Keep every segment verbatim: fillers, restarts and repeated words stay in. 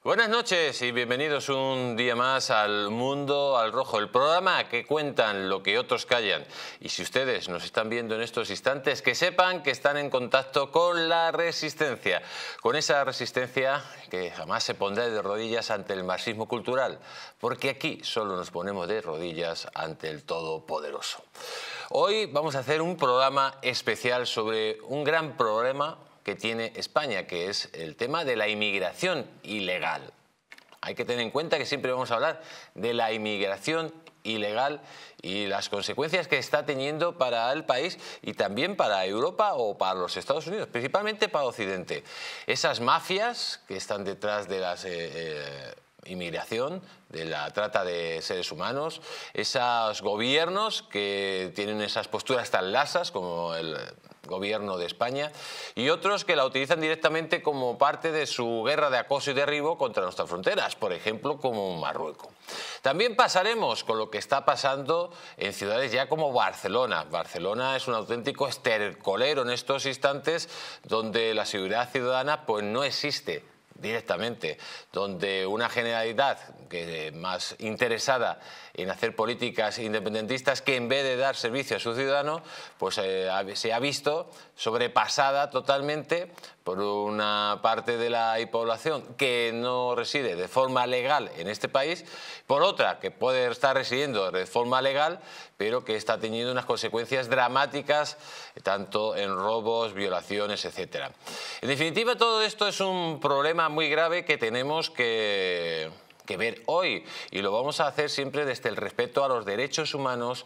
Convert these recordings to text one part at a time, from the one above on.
Buenas noches y bienvenidos un día más al Mundo al Rojo, el programa que cuentan lo que otros callan. Y si ustedes nos están viendo en estos instantes, que sepan que están en contacto con la resistencia, con esa resistencia que jamás se pondrá de rodillas ante el marxismo cultural, porque aquí solo nos ponemos de rodillas ante el Todopoderoso. Hoy vamos a hacer un programa especial sobre un gran problema que tiene España, que es el tema de la inmigración ilegal. Hay que tener en cuenta que siempre vamos a hablar de la inmigración ilegal y las consecuencias que está teniendo para el país y también para Europa o para los Estados Unidos, principalmente para Occidente. Esas mafias que están detrás de la eh, eh, inmigración, de la trata de seres humanos, esos gobiernos que tienen esas posturas tan lasas como el Gobierno de España, y otros que la utilizan directamente como parte de su guerra de acoso y derribo contra nuestras fronteras, por ejemplo, como Marruecos. También pasaremos con lo que está pasando en ciudades ya como Barcelona. Barcelona es un auténtico estercolero en estos instantes, donde la seguridad ciudadana pues no existe directamente, donde una Generalidad que más interesada en hacer políticas independentistas que en vez de dar servicio a su ciudadano, pues eh, se ha visto sobrepasada totalmente por una parte de la población que no reside de forma legal en este país, por otra que puede estar residiendo de forma legal, pero que está teniendo unas consecuencias dramáticas, tanto en robos, violaciones, etcétera. En definitiva, todo esto es un problema muy grave que tenemos que... que ver hoy, y lo vamos a hacer siempre desde el respeto a los derechos humanos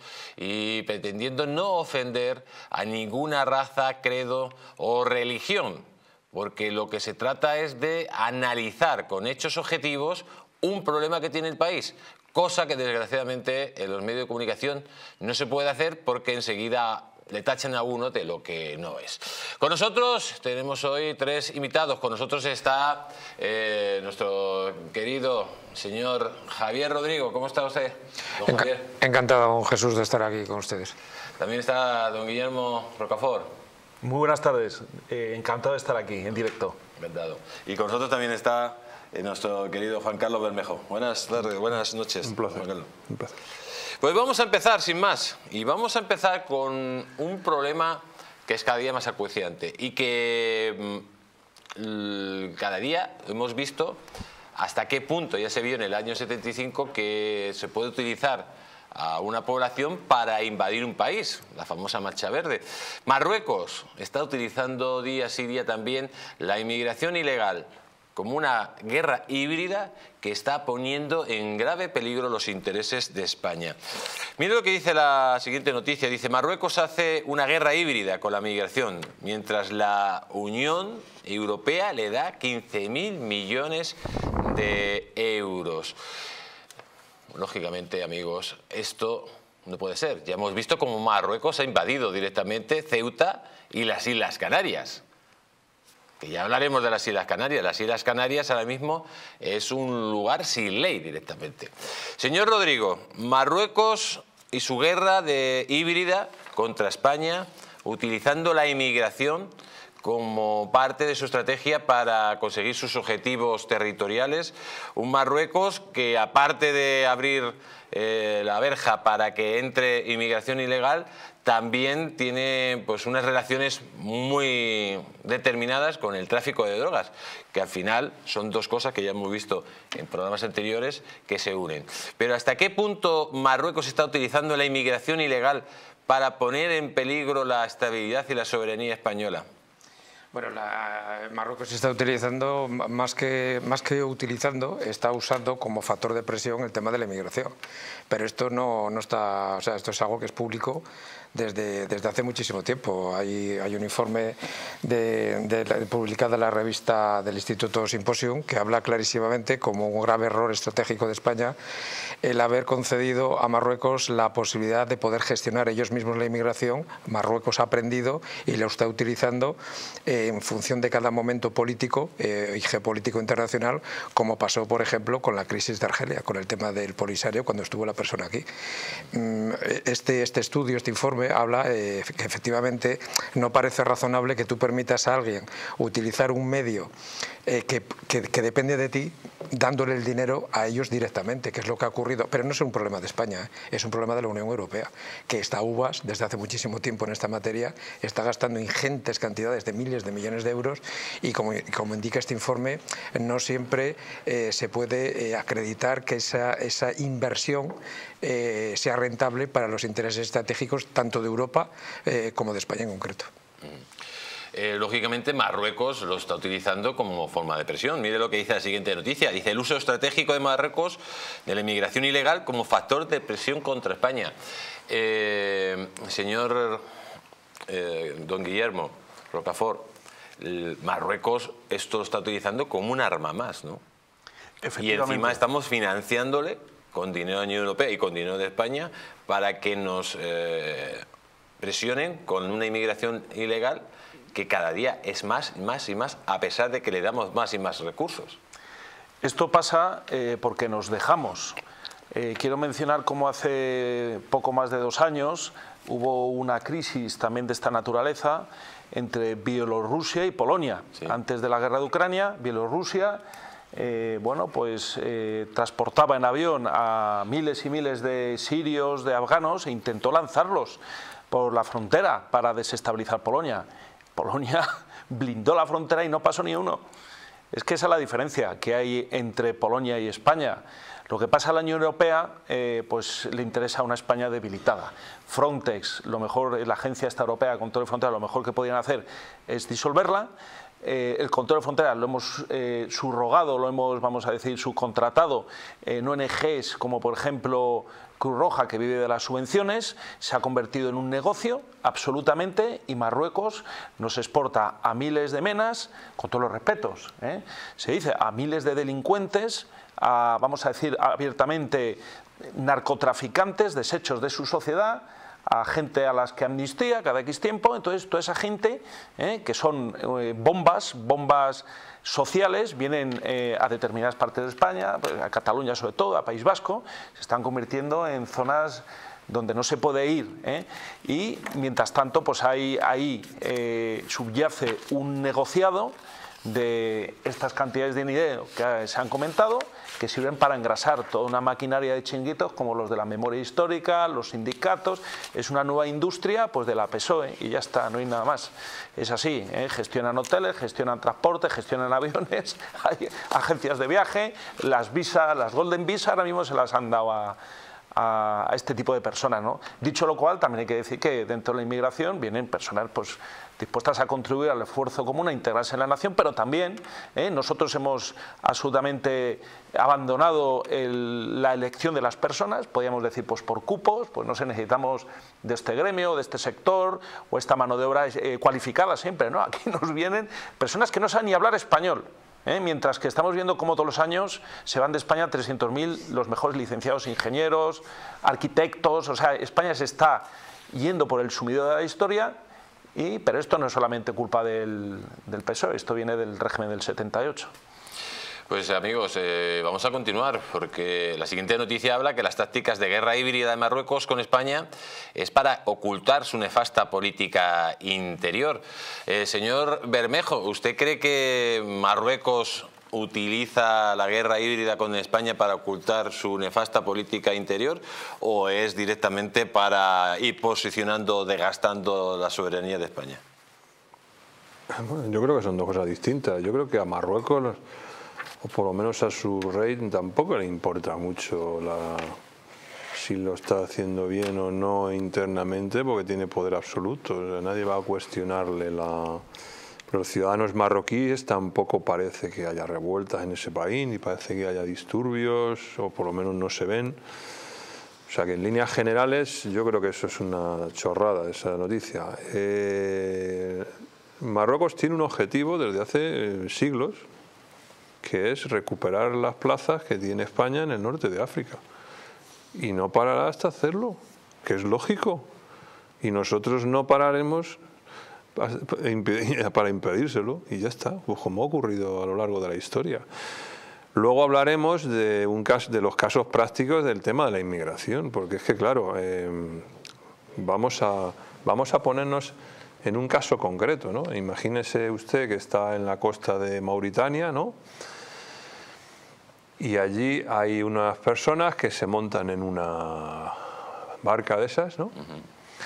y pretendiendo no ofender a ninguna raza, credo o religión, porque lo que se trata es de analizar con hechos objetivos un problema que tiene el país, cosa que desgraciadamente en los medios de comunicación no se puede hacer porque enseguida le tachan a uno de lo que no es. Con nosotros tenemos hoy tres invitados. Con nosotros está eh, nuestro querido señor Javier Rodrigo. ¿Cómo está usted, don Enca Javier? Encantado, don Jesús, de estar aquí con ustedes. También está don Guillermo Rocafort. Muy buenas tardes. Eh, encantado de estar aquí, en directo. Encantado. Y con nosotros también está eh, nuestro querido Juan Carlos Bermejo. Buenas tardes, buenas noches. Un placer. Juan Carlos. Un placer. Pues vamos a empezar sin más, y vamos a empezar con un problema que es cada día más acuciante y que mmm, cada día hemos visto hasta qué punto, ya se vio en el año setenta y cinco, que se puede utilizar a una población para invadir un país, la famosa Marcha Verde. Marruecos está utilizando día sí día también la inmigración ilegal como una guerra híbrida que está poniendo en grave peligro los intereses de España. Mire lo que dice la siguiente noticia. Dice: Marruecos hace una guerra híbrida con la migración, mientras la Unión Europea le da quince mil millones de euros. Lógicamente, amigos, esto no puede ser. Ya hemos visto cómo Marruecos ha invadido directamente Ceuta y las Islas Canarias. Que ya hablaremos de las Islas Canarias. Las Islas Canarias ahora mismo es un lugar sin ley directamente. Señor Rodrigo, Marruecos y su guerra de híbrida contra España, utilizando la inmigración como parte de su estrategia para conseguir sus objetivos territoriales. Un Marruecos que, aparte de abrir eh, la verja para que entre inmigración ilegal, también tiene pues unas relaciones muy determinadas con el tráfico de drogas, que al final son dos cosas que ya hemos visto en programas anteriores que se unen. Pero ¿hasta qué punto Marruecos está utilizando la inmigración ilegal para poner en peligro la estabilidad y la soberanía española? Bueno, la, Marruecos está utilizando, más que, más que utilizando, está usando como factor de presión el tema de la inmigración. Pero esto no, no está, o sea, esto es algo que es público desde, desde hace muchísimo tiempo. Hay, hay un informe de, de, de, publicado en la revista del Instituto Symposium que habla clarísimamente como un grave error estratégico de España el haber concedido a Marruecos la posibilidad de poder gestionar ellos mismos la inmigración. Marruecos ha aprendido y lo está utilizando eh, en función de cada momento político eh, y geopolítico internacional, como pasó, por ejemplo, con la crisis de Argelia, con el tema del Polisario, cuando estuvo la persona aquí. Este, este estudio, este informe, habla eh, que efectivamente no parece razonable que tú permitas a alguien utilizar un medio eh, que, que, que depende de ti, dándole el dinero a ellos directamente, que es lo que ha ocurrido. Pero no es un problema de España, ¿eh? Es un problema de la Unión Europea, que está uvas desde hace muchísimo tiempo en esta materia, está gastando ingentes cantidades de miles de millones de euros y como, como indica este informe, no siempre eh, se puede eh, acreditar que esa, esa inversión eh, sea rentable para los intereses estratégicos tanto de Europa eh, como de España en concreto. Eh, lógicamente Marruecos lo está utilizando como forma de presión. Mire lo que dice la siguiente noticia. Dice: el uso estratégico de Marruecos de la inmigración ilegal como factor de presión contra España. Eh, señor eh, don Guillermo Rocafort, Marruecos esto lo está utilizando como un arma más, ¿no? Y encima estamos financiándole con dinero de la Unión Europea y con dinero de España para que nos eh, presionen con una inmigración ilegal que cada día es más, más y más, a pesar de que le damos más y más recursos. Esto pasa eh, porque nos dejamos. Eh, quiero mencionar cómo hace poco más de dos años hubo una crisis también de esta naturaleza entre Bielorrusia y Polonia. Sí. Antes de la guerra de Ucrania, Bielorrusia eh, bueno, pues, eh, transportaba en avión a miles y miles de sirios, de afganos, e intentó lanzarlos por la frontera para desestabilizar Polonia. Polonia blindó la frontera y no pasó ni uno. Es que esa es la diferencia que hay entre Polonia y España. Lo que pasa a la Unión Europea, eh, pues le interesa a una España debilitada. Frontex, lo mejor, la agencia esta europea de control de fronteras, lo mejor que podían hacer es disolverla. Eh, el control de fronteras lo hemos eh, subrogado, lo hemos, vamos a decir, subcontratado en O N Ges como por ejemplo Cruz Roja, que vive de las subvenciones. Se ha convertido en un negocio absolutamente, y Marruecos nos exporta a miles de menas, con todos los respetos, ¿eh? Se dice a miles de delincuentes, a, vamos a decir abiertamente, narcotraficantes, desechos de su sociedad, a gente a las que amnistía cada X tiempo. Entonces toda esa gente eh, que son eh, bombas, bombas sociales, vienen eh, a determinadas partes de España, a Cataluña sobre todo, a País Vasco, se están convirtiendo en zonas donde no se puede ir, ¿eh? Y mientras tanto pues hay, ahí eh, subyace un negociado de estas cantidades de dinero que se han comentado, que sirven para engrasar toda una maquinaria de chinguitos como los de la memoria histórica, los sindicatos. Es una nueva industria pues de la P S O E y ya está, no hay nada más. Es así, ¿eh? Gestionan hoteles, gestionan transporte, gestionan aviones, hay agencias de viaje, las visas, las Golden Visa ahora mismo se las han dado a a este tipo de personas, ¿no? Dicho lo cual, también hay que decir que dentro de la inmigración vienen personas pues, dispuestas a contribuir al esfuerzo común, a integrarse en la nación, pero también ¿eh? nosotros hemos absolutamente abandonado el, la elección de las personas, podríamos decir pues por cupos, pues no sé, necesitamos de este gremio, de este sector, o esta mano de obra eh, cualificada siempre, ¿no? Aquí nos vienen personas que no saben ni hablar español. ¿Eh? Mientras que estamos viendo cómo todos los años se van de España trescientos mil los mejores licenciados ingenieros, arquitectos. O sea, España se está yendo por el sumido de la historia, y, pero esto no es solamente culpa del, del P S O E, esto viene del régimen del setenta y ocho. Pues amigos, eh, vamos a continuar, porque la siguiente noticia habla que las tácticas de guerra híbrida de Marruecos con España es para ocultar su nefasta política interior. Eh, señor Bermejo, ¿usted cree que Marruecos utiliza la guerra híbrida con España para ocultar su nefasta política interior, o es directamente para ir posicionando, desgastando la soberanía de España? Bueno, yo creo que son dos cosas distintas. Yo creo que a Marruecos, o por lo menos a su rey, tampoco le importa mucho la, si lo está haciendo bien o no internamente, porque tiene poder absoluto. O sea, nadie va a cuestionarle la... Los ciudadanos marroquíes tampoco parece que haya revueltas en ese país, ni parece que haya disturbios, o por lo menos no se ven. O sea que en líneas generales yo creo que eso es una chorrada, esa noticia. Eh, Marruecos tiene un objetivo desde hace siglos, que es recuperar las plazas que tiene España en el norte de África. Y no parará hasta hacerlo, que es lógico. Y nosotros no pararemos para impedírselo, y ya está, pues como ha ocurrido a lo largo de la historia. Luego hablaremos de, un caso, de los casos prácticos del tema de la inmigración, porque es que, claro, eh, vamos, a, vamos a ponernos en un caso concreto, ¿no? Imagínese usted que está en la costa de Mauritania, ¿no? y allí hay unas personas que se montan en una barca de esas, ¿no? Uh-huh.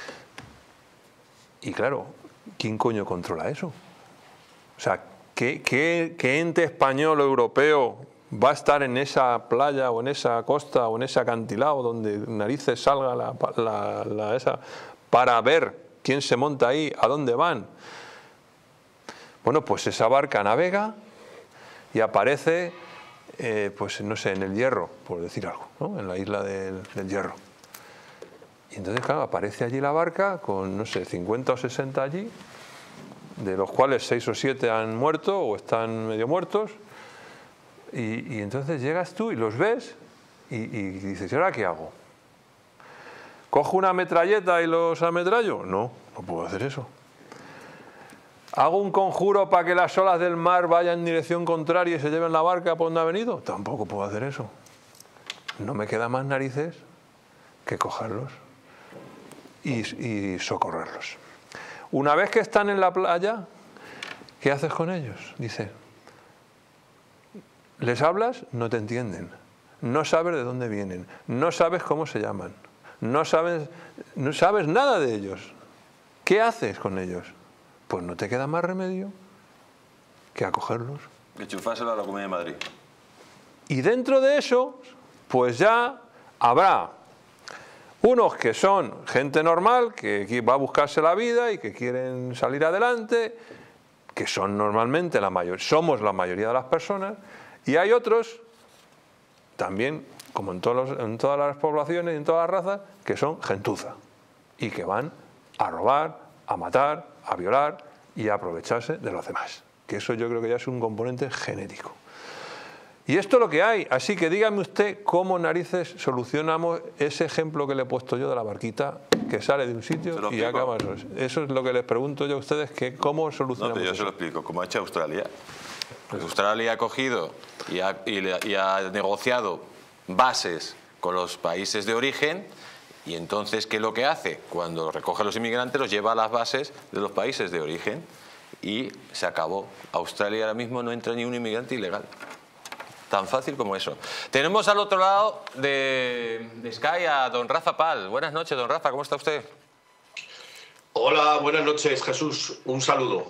Y claro, ¿quién coño controla eso? O sea, ¿qué, qué, qué ente español o europeo va a estar en esa playa o en esa costa o en ese acantilado donde narices salga la, la, la esa para ver quién se monta ahí, a dónde van? Bueno, pues esa barca navega y aparece, eh, pues no sé, en el Hierro, por decir algo, ¿no? En la isla del, del Hierro. Y entonces, claro, aparece allí la barca con, no sé, cincuenta o sesenta allí, de los cuales seis o siete han muerto o están medio muertos. Y, y entonces llegas tú y los ves y, y dices, ¿y ahora qué hago? ¿Cojo una metralleta y los ametrallo? No, no puedo hacer eso. ¿Hago un conjuro para que las olas del mar vayan en dirección contraria y se lleven la barca por donde ha venido? Tampoco puedo hacer eso. No me queda más narices que cogerlos y, y socorrerlos. Una vez que están en la playa, ¿qué haces con ellos? Dice, les hablas, no te entienden. No sabes de dónde vienen. No sabes cómo se llaman. No sabes, no sabes nada de ellos. ¿Qué haces con ellos? Pues no te queda más remedio que acogerlos. Enchufárselo a la Comunidad de Madrid. Y dentro de eso, pues ya habrá unos que son gente normal, que va a buscarse la vida y que quieren salir adelante, que son normalmente la mayoría, somos la mayoría de las personas, y hay otros, también, como en, todos los, en todas las poblaciones y en todas las razas, que son gentuza y que van a robar, a matar, a violar y a aprovecharse de los demás. Que eso yo creo que ya es un componente genético. Y esto es lo que hay. Así que dígame usted cómo narices solucionamos ese ejemplo que le he puesto yo de la barquita que sale de un sitio y acaba. Eso es lo que les pregunto yo a ustedes, que cómo solucionamos. No, pero yo eso. se lo explico. Como ha hecho Australia. Pues Australia ha cogido y ha, y, le, y ha negociado bases con los países de origen. Y entonces, ¿qué es lo que hace? Cuando recoge a los inmigrantes, los lleva a las bases de los países de origen. Y se acabó. Australia ahora mismo no entra ni un inmigrante ilegal. Tan fácil como eso. Tenemos al otro lado de, de Sky a don Rafa Pal. Buenas noches, don Rafa, ¿cómo está usted? Hola, buenas noches, Jesús. Un saludo.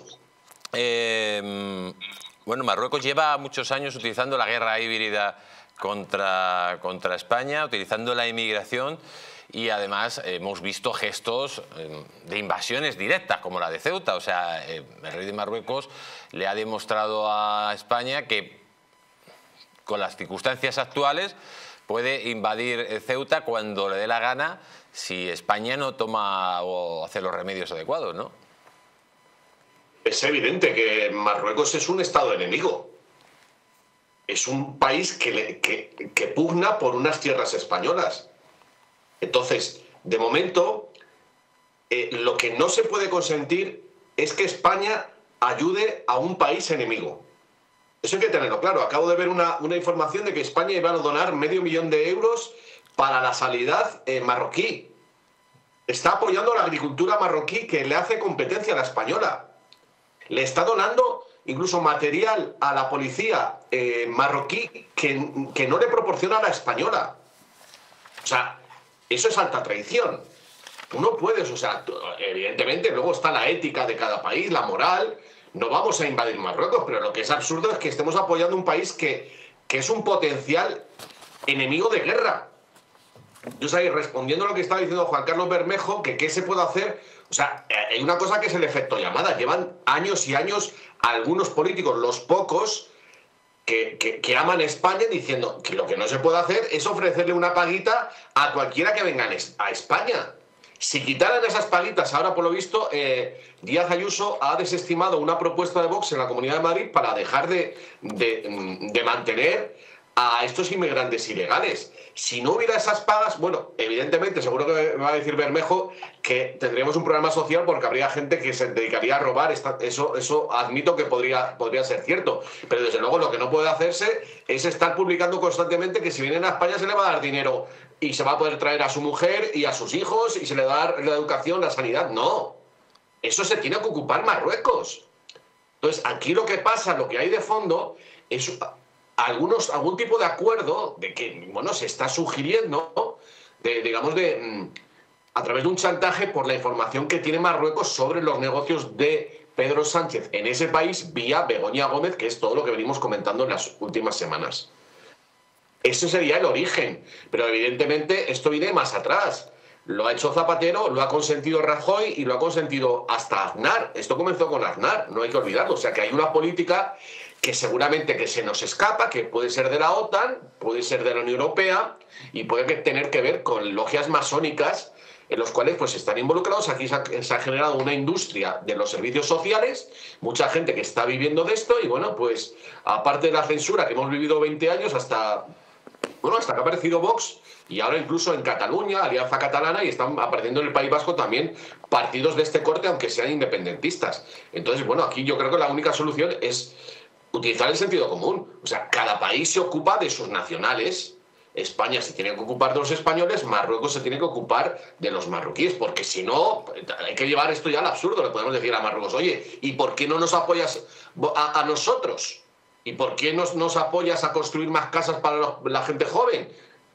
Eh, bueno, Marruecos lleva muchos años utilizando la guerra híbrida contra, contra España, utilizando la inmigración. Y además eh, hemos visto gestos eh, de invasiones directas, como la de Ceuta. O sea, eh, el rey de Marruecos le ha demostrado a España que con las circunstancias actuales puede invadir Ceuta cuando le dé la gana, si España no toma o hace los remedios adecuados, ¿no? Es evidente que Marruecos es un estado enemigo. Es un país que, le, que, que pugna por unas tierras españolas. Entonces, de momento, eh, lo que no se puede consentir es que España ayude a un país enemigo. Eso hay que tenerlo claro. Acabo de ver una, una información de que España iba a donar medio millón de euros para la sanidad eh, marroquí. Está apoyando a la agricultura marroquí, que le hace competencia a la española. Le está donando incluso material a la policía eh, marroquí que, que no le proporciona a la española. O sea, eso es alta traición. Tú no puedes, o sea, tú, evidentemente luego está la ética de cada país, la moral. No vamos a invadir Marruecos, pero lo que es absurdo es que estemos apoyando un país que, que es un potencial enemigo de guerra. Yo sé, respondiendo a lo que estaba diciendo Juan Carlos Bermejo, que qué se puede hacer. O sea, hay una cosa que es el efecto llamada. Llevan años y años algunos políticos, los pocos, que, que, que aman España, diciendo que lo que no se puede hacer es ofrecerle una paguita a cualquiera que venga a España. Si quitaran esas paguitas, ahora por lo visto, eh, Díaz Ayuso ha desestimado una propuesta de Vox en la Comunidad de Madrid para dejar de, de, de mantener a estos inmigrantes ilegales. Si no hubiera esas pagas, bueno, evidentemente, seguro que me va a decir Bermejo que tendríamos un problema social porque habría gente que se dedicaría a robar. Eso, eso admito que podría, podría ser cierto. Pero desde luego lo que no puede hacerse es estar publicando constantemente que si vienen a España se le va a dar dinero y se va a poder traer a su mujer y a sus hijos y se le va a dar la educación, la sanidad. No. Eso se tiene que ocupar Marruecos. Entonces, aquí lo que pasa, lo que hay de fondo, es algunos, algún tipo de acuerdo de que, bueno, se está sugiriendo, de, digamos, de, a través de un chantaje por la información que tiene Marruecos sobre los negocios de Pedro Sánchez en ese país vía Begoña Gómez, que es todo lo que venimos comentando en las últimas semanas. Ese sería el origen, pero evidentemente esto viene más atrás. Lo ha hecho Zapatero, lo ha consentido Rajoy y lo ha consentido hasta Aznar. Esto comenzó con Aznar, no hay que olvidarlo. O sea que hay una política que seguramente que se nos escapa, que puede ser de la OTAN, puede ser de la Unión Europea y puede tener que ver con logias masónicas en los cuales pues están involucrados. Aquí se ha, se ha generado una industria de los servicios sociales, mucha gente que está viviendo de esto y bueno, pues aparte de la censura que hemos vivido veinte años hasta, bueno, hasta que ha aparecido Vox y ahora incluso en Cataluña, Alianza Catalana, y están apareciendo en el País Vasco también partidos de este corte, aunque sean independentistas. Entonces, bueno, aquí yo creo que la única solución es utilizar el sentido común. O sea, cada país se ocupa de sus nacionales. España se tiene que ocupar de los españoles, Marruecos se tiene que ocupar de los marroquíes, porque si no, hay que llevar esto ya al absurdo. Le podemos decir a Marruecos, oye, ¿y por qué no nos apoyas a, a nosotros? ¿Y por qué nos, nos apoyas a construir más casas para los, la gente joven?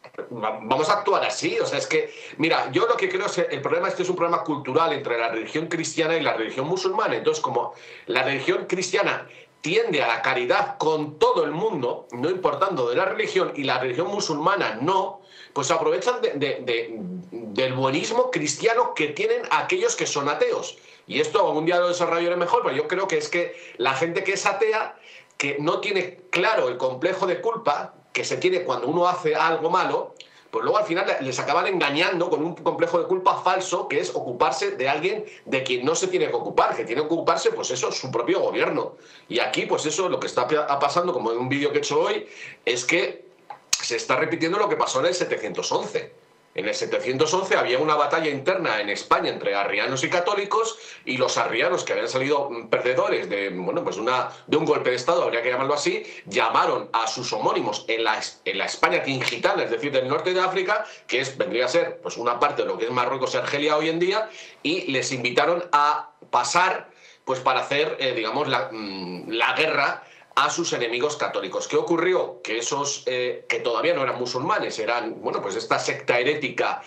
Vamos a actuar así. O sea, es que, mira, yo lo que creo es que el problema es que es un problema cultural entre la religión cristiana y la religión musulmana. Entonces, como la religión cristiana tiende a la caridad con todo el mundo, no importando de la religión, y la religión musulmana no, pues aprovechan de, de, de, del buenismo cristiano que tienen aquellos que son ateos. Y esto algún día lo desarrollaré mejor, pero yo creo que es que la gente que es atea, que no tiene claro el complejo de culpa que se tiene cuando uno hace algo malo, pues luego al final les acaban engañando con un complejo de culpa falso, que es ocuparse de alguien de quien no se tiene que ocupar, que tiene que ocuparse, pues eso, su propio gobierno. Y aquí, pues eso, lo que está pasando, como en un vídeo que he hecho hoy, es que se está repitiendo lo que pasó en el setecientos once. En el setecientos once había una batalla interna en España entre arrianos y católicos, y los arrianos, que habían salido perdedores de, bueno, pues una, de un golpe de Estado, habría que llamarlo así, llamaron a sus homónimos en la, en la España tingitana, es decir, del norte de África, que es, vendría a ser pues una parte de lo que es Marruecos y Argelia hoy en día, y les invitaron a pasar pues para hacer, eh, digamos, la, la guerra a sus enemigos católicos. ¿Qué ocurrió? Que esos eh, que todavía no eran musulmanes, eran, bueno, pues esta secta herética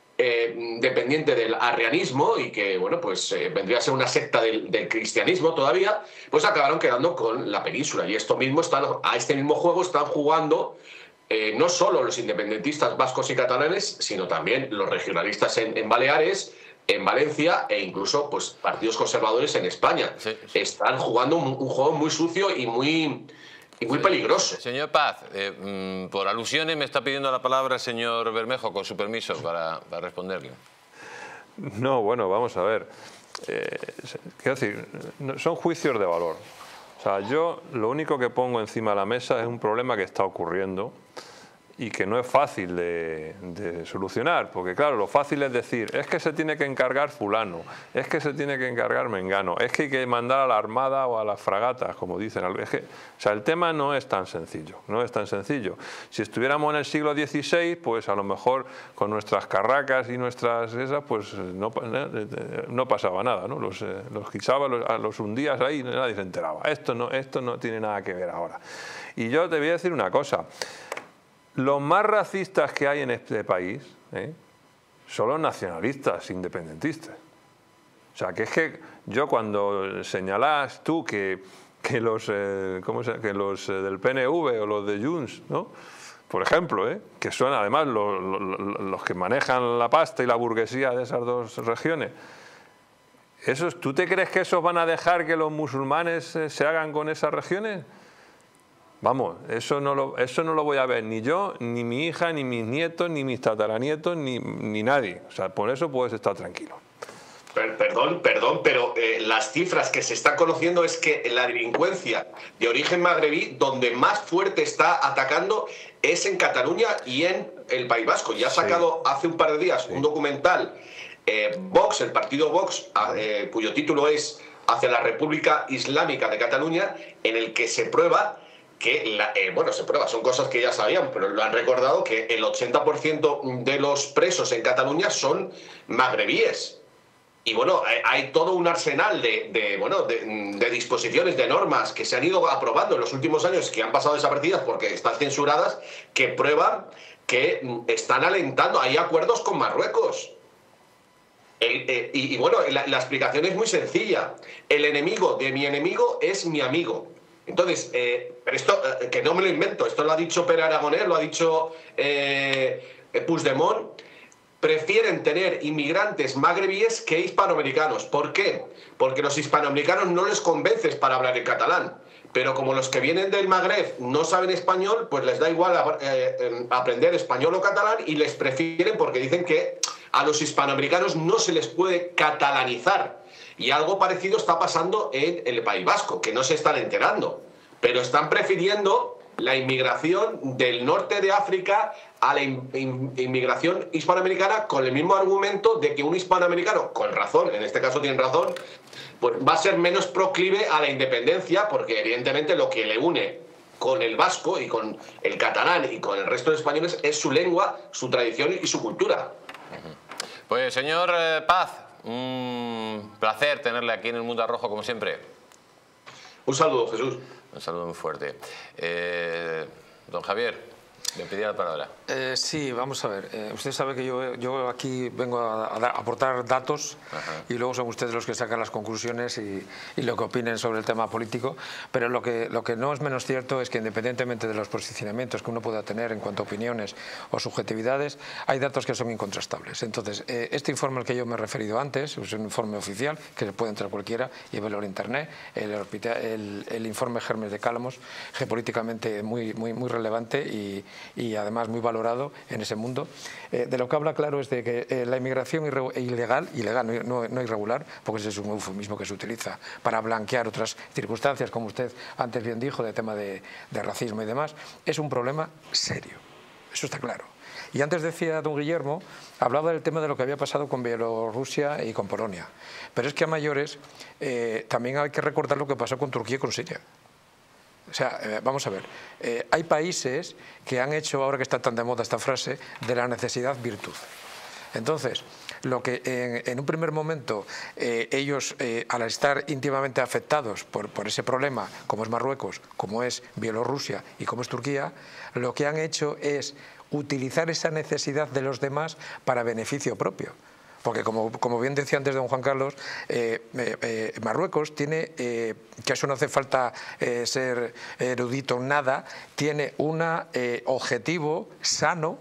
eh, dependiente del arrianismo y que, bueno, pues eh, vendría a ser una secta del, del cristianismo todavía, pues acabaron quedando con la península. Y esto mismo están, a este mismo juego están jugando eh, no solo los independentistas vascos y catalanes, sino también los regionalistas en, en Baleares, en Valencia e incluso pues partidos conservadores en España. Sí, sí. Están jugando un, un juego muy sucio y muy, y muy sí. peligroso. Señor Paz, eh, por alusiones me está pidiendo la palabra el señor Bermejo, con su permiso, para, para responderle. No, bueno, vamos a ver. Eh, quiero decir, son juicios de valor. O sea, yo lo único que pongo encima de la mesa es un problema que está ocurriendo y que no es fácil de, de solucionar, porque claro, lo fácil es decir, es que se tiene que encargar fulano, es que se tiene que encargar mengano, es que hay que mandar a la armada o a las fragatas, como dicen. Es que, o sea, el tema no es tan sencillo, no es tan sencillo. Si estuviéramos en el siglo dieciséis, pues a lo mejor con nuestras carracas y nuestras esas, pues no, no pasaba nada, ¿no? Los, los guisabas, los, los hundías ahí y nadie se enteraba. Esto no, esto no tiene nada que ver ahora. Y yo te voy a decir una cosa. Los más racistas que hay en este país ¿eh? son los nacionalistas independentistas. O sea, que es que yo cuando señalás tú que, que los, eh, ¿cómo se, que los eh, del P N V o los de Junts, ¿no? por ejemplo, ¿eh? que son además los, los, los que manejan la pasta y la burguesía de esas dos regiones, ¿esos, ¿tú te crees que esos van a dejar que los musulmanes eh, se hagan con esas regiones? Vamos, eso no, lo, eso no lo voy a ver ni yo, ni mi hija, ni mis nietos, ni mis tataranietos, ni, ni nadie. O sea, por eso puedes estar tranquilo. Perdón, perdón, pero eh, las cifras que se están conociendo es que la delincuencia de origen magrebí, donde más fuerte está atacando, es en Cataluña y en el País Vasco. Ya ha sacado sí. hace un par de días sí. un documental, eh, Vox, el partido Vox, eh, cuyo título es Hacia la República Islámica de Cataluña, en el que se prueba que, la, eh, bueno, se prueba, son cosas que ya sabían, pero lo han recordado, que el ochenta por ciento de los presos en Cataluña son magrebíes. Y bueno, hay todo un arsenal de, de, bueno, de, de disposiciones, de normas que se han ido aprobando en los últimos años, que han pasado desapercibidas porque están censuradas, que prueban que están alentando. Hay acuerdos con Marruecos. El, eh, y, y bueno, la, la explicación es muy sencilla. El enemigo de mi enemigo es mi amigo. Entonces, eh, pero esto, eh, que no me lo invento, esto lo ha dicho Pere Aragonés, lo ha dicho eh, Puigdemont. Prefieren tener inmigrantes magrebíes que hispanoamericanos. ¿Por qué? Porque los hispanoamericanos no les convences para hablar en catalán. Pero como los que vienen del Magreb no saben español, pues les da igual eh, aprender español o catalán y les prefieren porque dicen que a los hispanoamericanos no se les puede catalanizar. Y algo parecido está pasando en el País Vasco, que no se están enterando. Pero están prefiriendo la inmigración del norte de África a la in in inmigración hispanoamericana con el mismo argumento de que un hispanoamericano, con razón, en este caso tienen razón, pues va a ser menos proclive a la independencia porque evidentemente lo que le une con el vasco y con el catalán y con el resto de españoles es su lengua, su tradición y su cultura. Pues señor eh, Paz, un placer tenerle aquí en el Mundo al Rojo como siempre. Un saludo, Jesús. Un saludo muy fuerte. Eh, don Javier, le pedí la palabra. Eh, sí, vamos a ver. Eh, usted sabe que yo, yo aquí vengo a, a aportar datos. Ajá. Y luego son ustedes los que sacan las conclusiones y, y lo que opinen sobre el tema político. Pero lo que, lo que no es menos cierto es que independientemente de los posicionamientos que uno pueda tener en cuanto a opiniones o subjetividades, hay datos que son incontrastables. Entonces, eh, este informe al que yo me he referido antes es un informe oficial que se puede entrar cualquiera y verlo en internet. El, el, el informe Hermes de Cálamos, geopolíticamente muy, muy, muy relevante y, y además muy valorado en ese mundo. Eh, de lo que habla claro es de que eh, la inmigración ilegal, ilegal no, no, no irregular, porque ese es un eufemismo que se utiliza para blanquear otras circunstancias, como usted antes bien dijo, de tema de, de racismo y demás, es un problema serio. Eso está claro. Y antes decía don Guillermo, hablaba del tema de lo que había pasado con Bielorrusia y con Polonia. Pero es que a mayores eh, también hay que recordar lo que pasó con Turquía y con Siria. O sea, eh, vamos a ver, eh, hay países que han hecho, ahora que está tan de moda esta frase, de la necesidad virtud. Entonces, lo que en, en un primer momento eh, ellos, eh, al estar íntimamente afectados por, por ese problema, como es Marruecos, como es Bielorrusia y como es Turquía, lo que han hecho es utilizar esa necesidad de los demás para beneficio propio. Porque como, como bien decía antes don Juan Carlos, eh, eh, Marruecos tiene, eh, que eso no hace falta eh, ser erudito en nada, tiene un eh, objetivo sano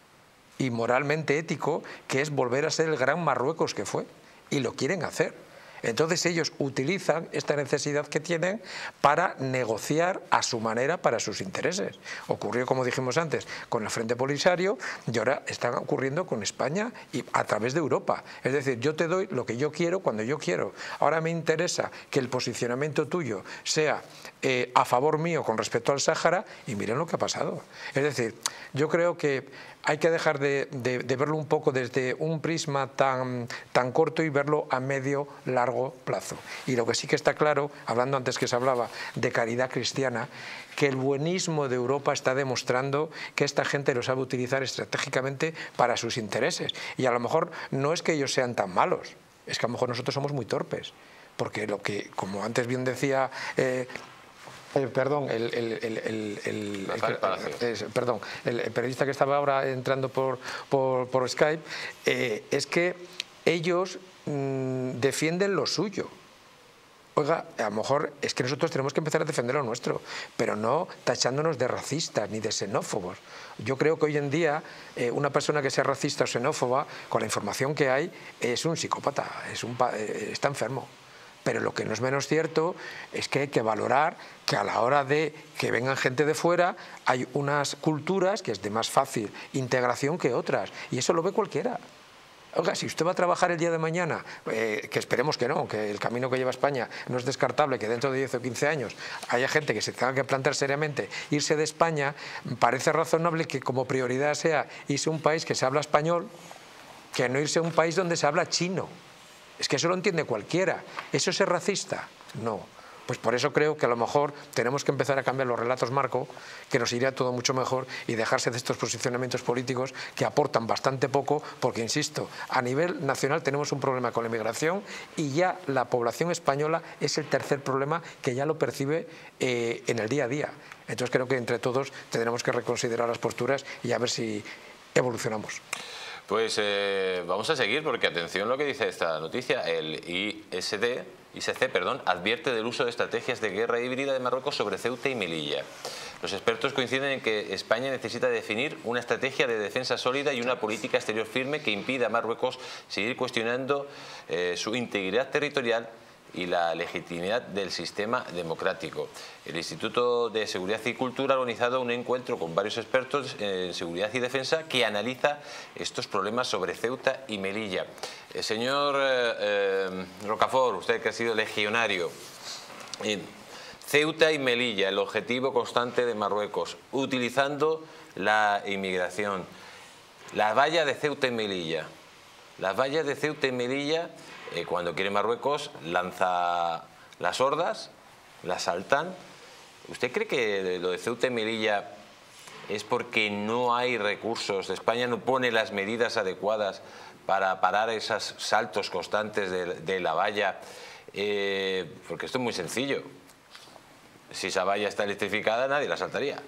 y moralmente ético, que es volver a ser el gran Marruecos que fue, y lo quieren hacer. Entonces ellos utilizan esta necesidad que tienen para negociar a su manera para sus intereses. Ocurrió, como dijimos antes, con el Frente Polisario y ahora están ocurriendo con España y a través de Europa. Es decir, yo te doy lo que yo quiero cuando yo quiero. Ahora me interesa que el posicionamiento tuyo sea eh, a favor mío con respecto al Sáhara y miren lo que ha pasado. Es decir, yo creo que hay que dejar de, de, de verlo un poco desde un prisma tan, tan corto y verlo a medio, largo plazo. Y lo que sí que está claro, hablando antes que se hablaba de caridad cristiana, que el buenismo de Europa está demostrando que esta gente lo sabe utilizar estratégicamente para sus intereses. Y a lo mejor no es que ellos sean tan malos, es que a lo mejor nosotros somos muy torpes. Porque lo que, como antes bien decía... Eh, Eh, perdón, el, el, el, el, el, el, el, perdón, el periodista que estaba ahora entrando por, por, por Skype, eh, es que ellos mmm, defienden lo suyo. Oiga, a lo mejor es que nosotros tenemos que empezar a defender lo nuestro, pero no tachándonos de racistas ni de xenófobos. Yo creo que hoy en día eh, una persona que sea racista o xenófoba, con la información que hay, es un psicópata, es un, eh, está enfermo. Pero lo que no es menos cierto es que hay que valorar que a la hora de que vengan gente de fuera hay unas culturas que es de más fácil integración que otras. Y eso lo ve cualquiera. Oiga, si usted va a trabajar el día de mañana, eh, que esperemos que no, que el camino que lleva España no es descartable, que dentro de diez o quince años haya gente que se tenga que plantear seriamente irse de España, parece razonable que como prioridad sea irse a un país que se habla español, que no irse a un país donde se habla chino. Es que eso lo entiende cualquiera. ¿Eso es ser racista? No. Pues por eso creo que a lo mejor tenemos que empezar a cambiar los relatos marco, que nos iría todo mucho mejor, y dejarse de estos posicionamientos políticos que aportan bastante poco, porque insisto, a nivel nacional tenemos un problema con la inmigración y ya la población española es el tercer problema que ya lo percibe eh, en el día a día. Entonces creo que entre todos tendremos que reconsiderar las posturas y a ver si evolucionamos. Pues eh, vamos a seguir, porque atención lo que dice esta noticia. El I S D, I C C, perdón, advierte del uso de estrategias de guerra híbrida de Marruecos sobre Ceuta y Melilla. Los expertos coinciden en que España necesita definir una estrategia de defensa sólida y una política exterior firme que impida a Marruecos seguir cuestionando eh, su integridad territorial y la legitimidad del sistema democrático. El Instituto de Seguridad y Cultura ha organizado un encuentro con varios expertos en seguridad y defensa que analiza estos problemas sobre Ceuta y Melilla. Eh, señor eh, eh, Rocafort, usted que ha sido legionario, eh, Ceuta y Melilla, el objetivo constante de Marruecos, utilizando la inmigración. Las vallas de Ceuta y Melilla. Las vallas de Ceuta y Melilla, eh, cuando quiere Marruecos, lanza las hordas, las saltan. ¿Usted cree que lo de Ceuta y Melilla es porque no hay recursos? España no pone las medidas adecuadas para parar esos saltos constantes de, de la valla. Eh, porque esto es muy sencillo. Si esa valla está electrificada, nadie la saltaría.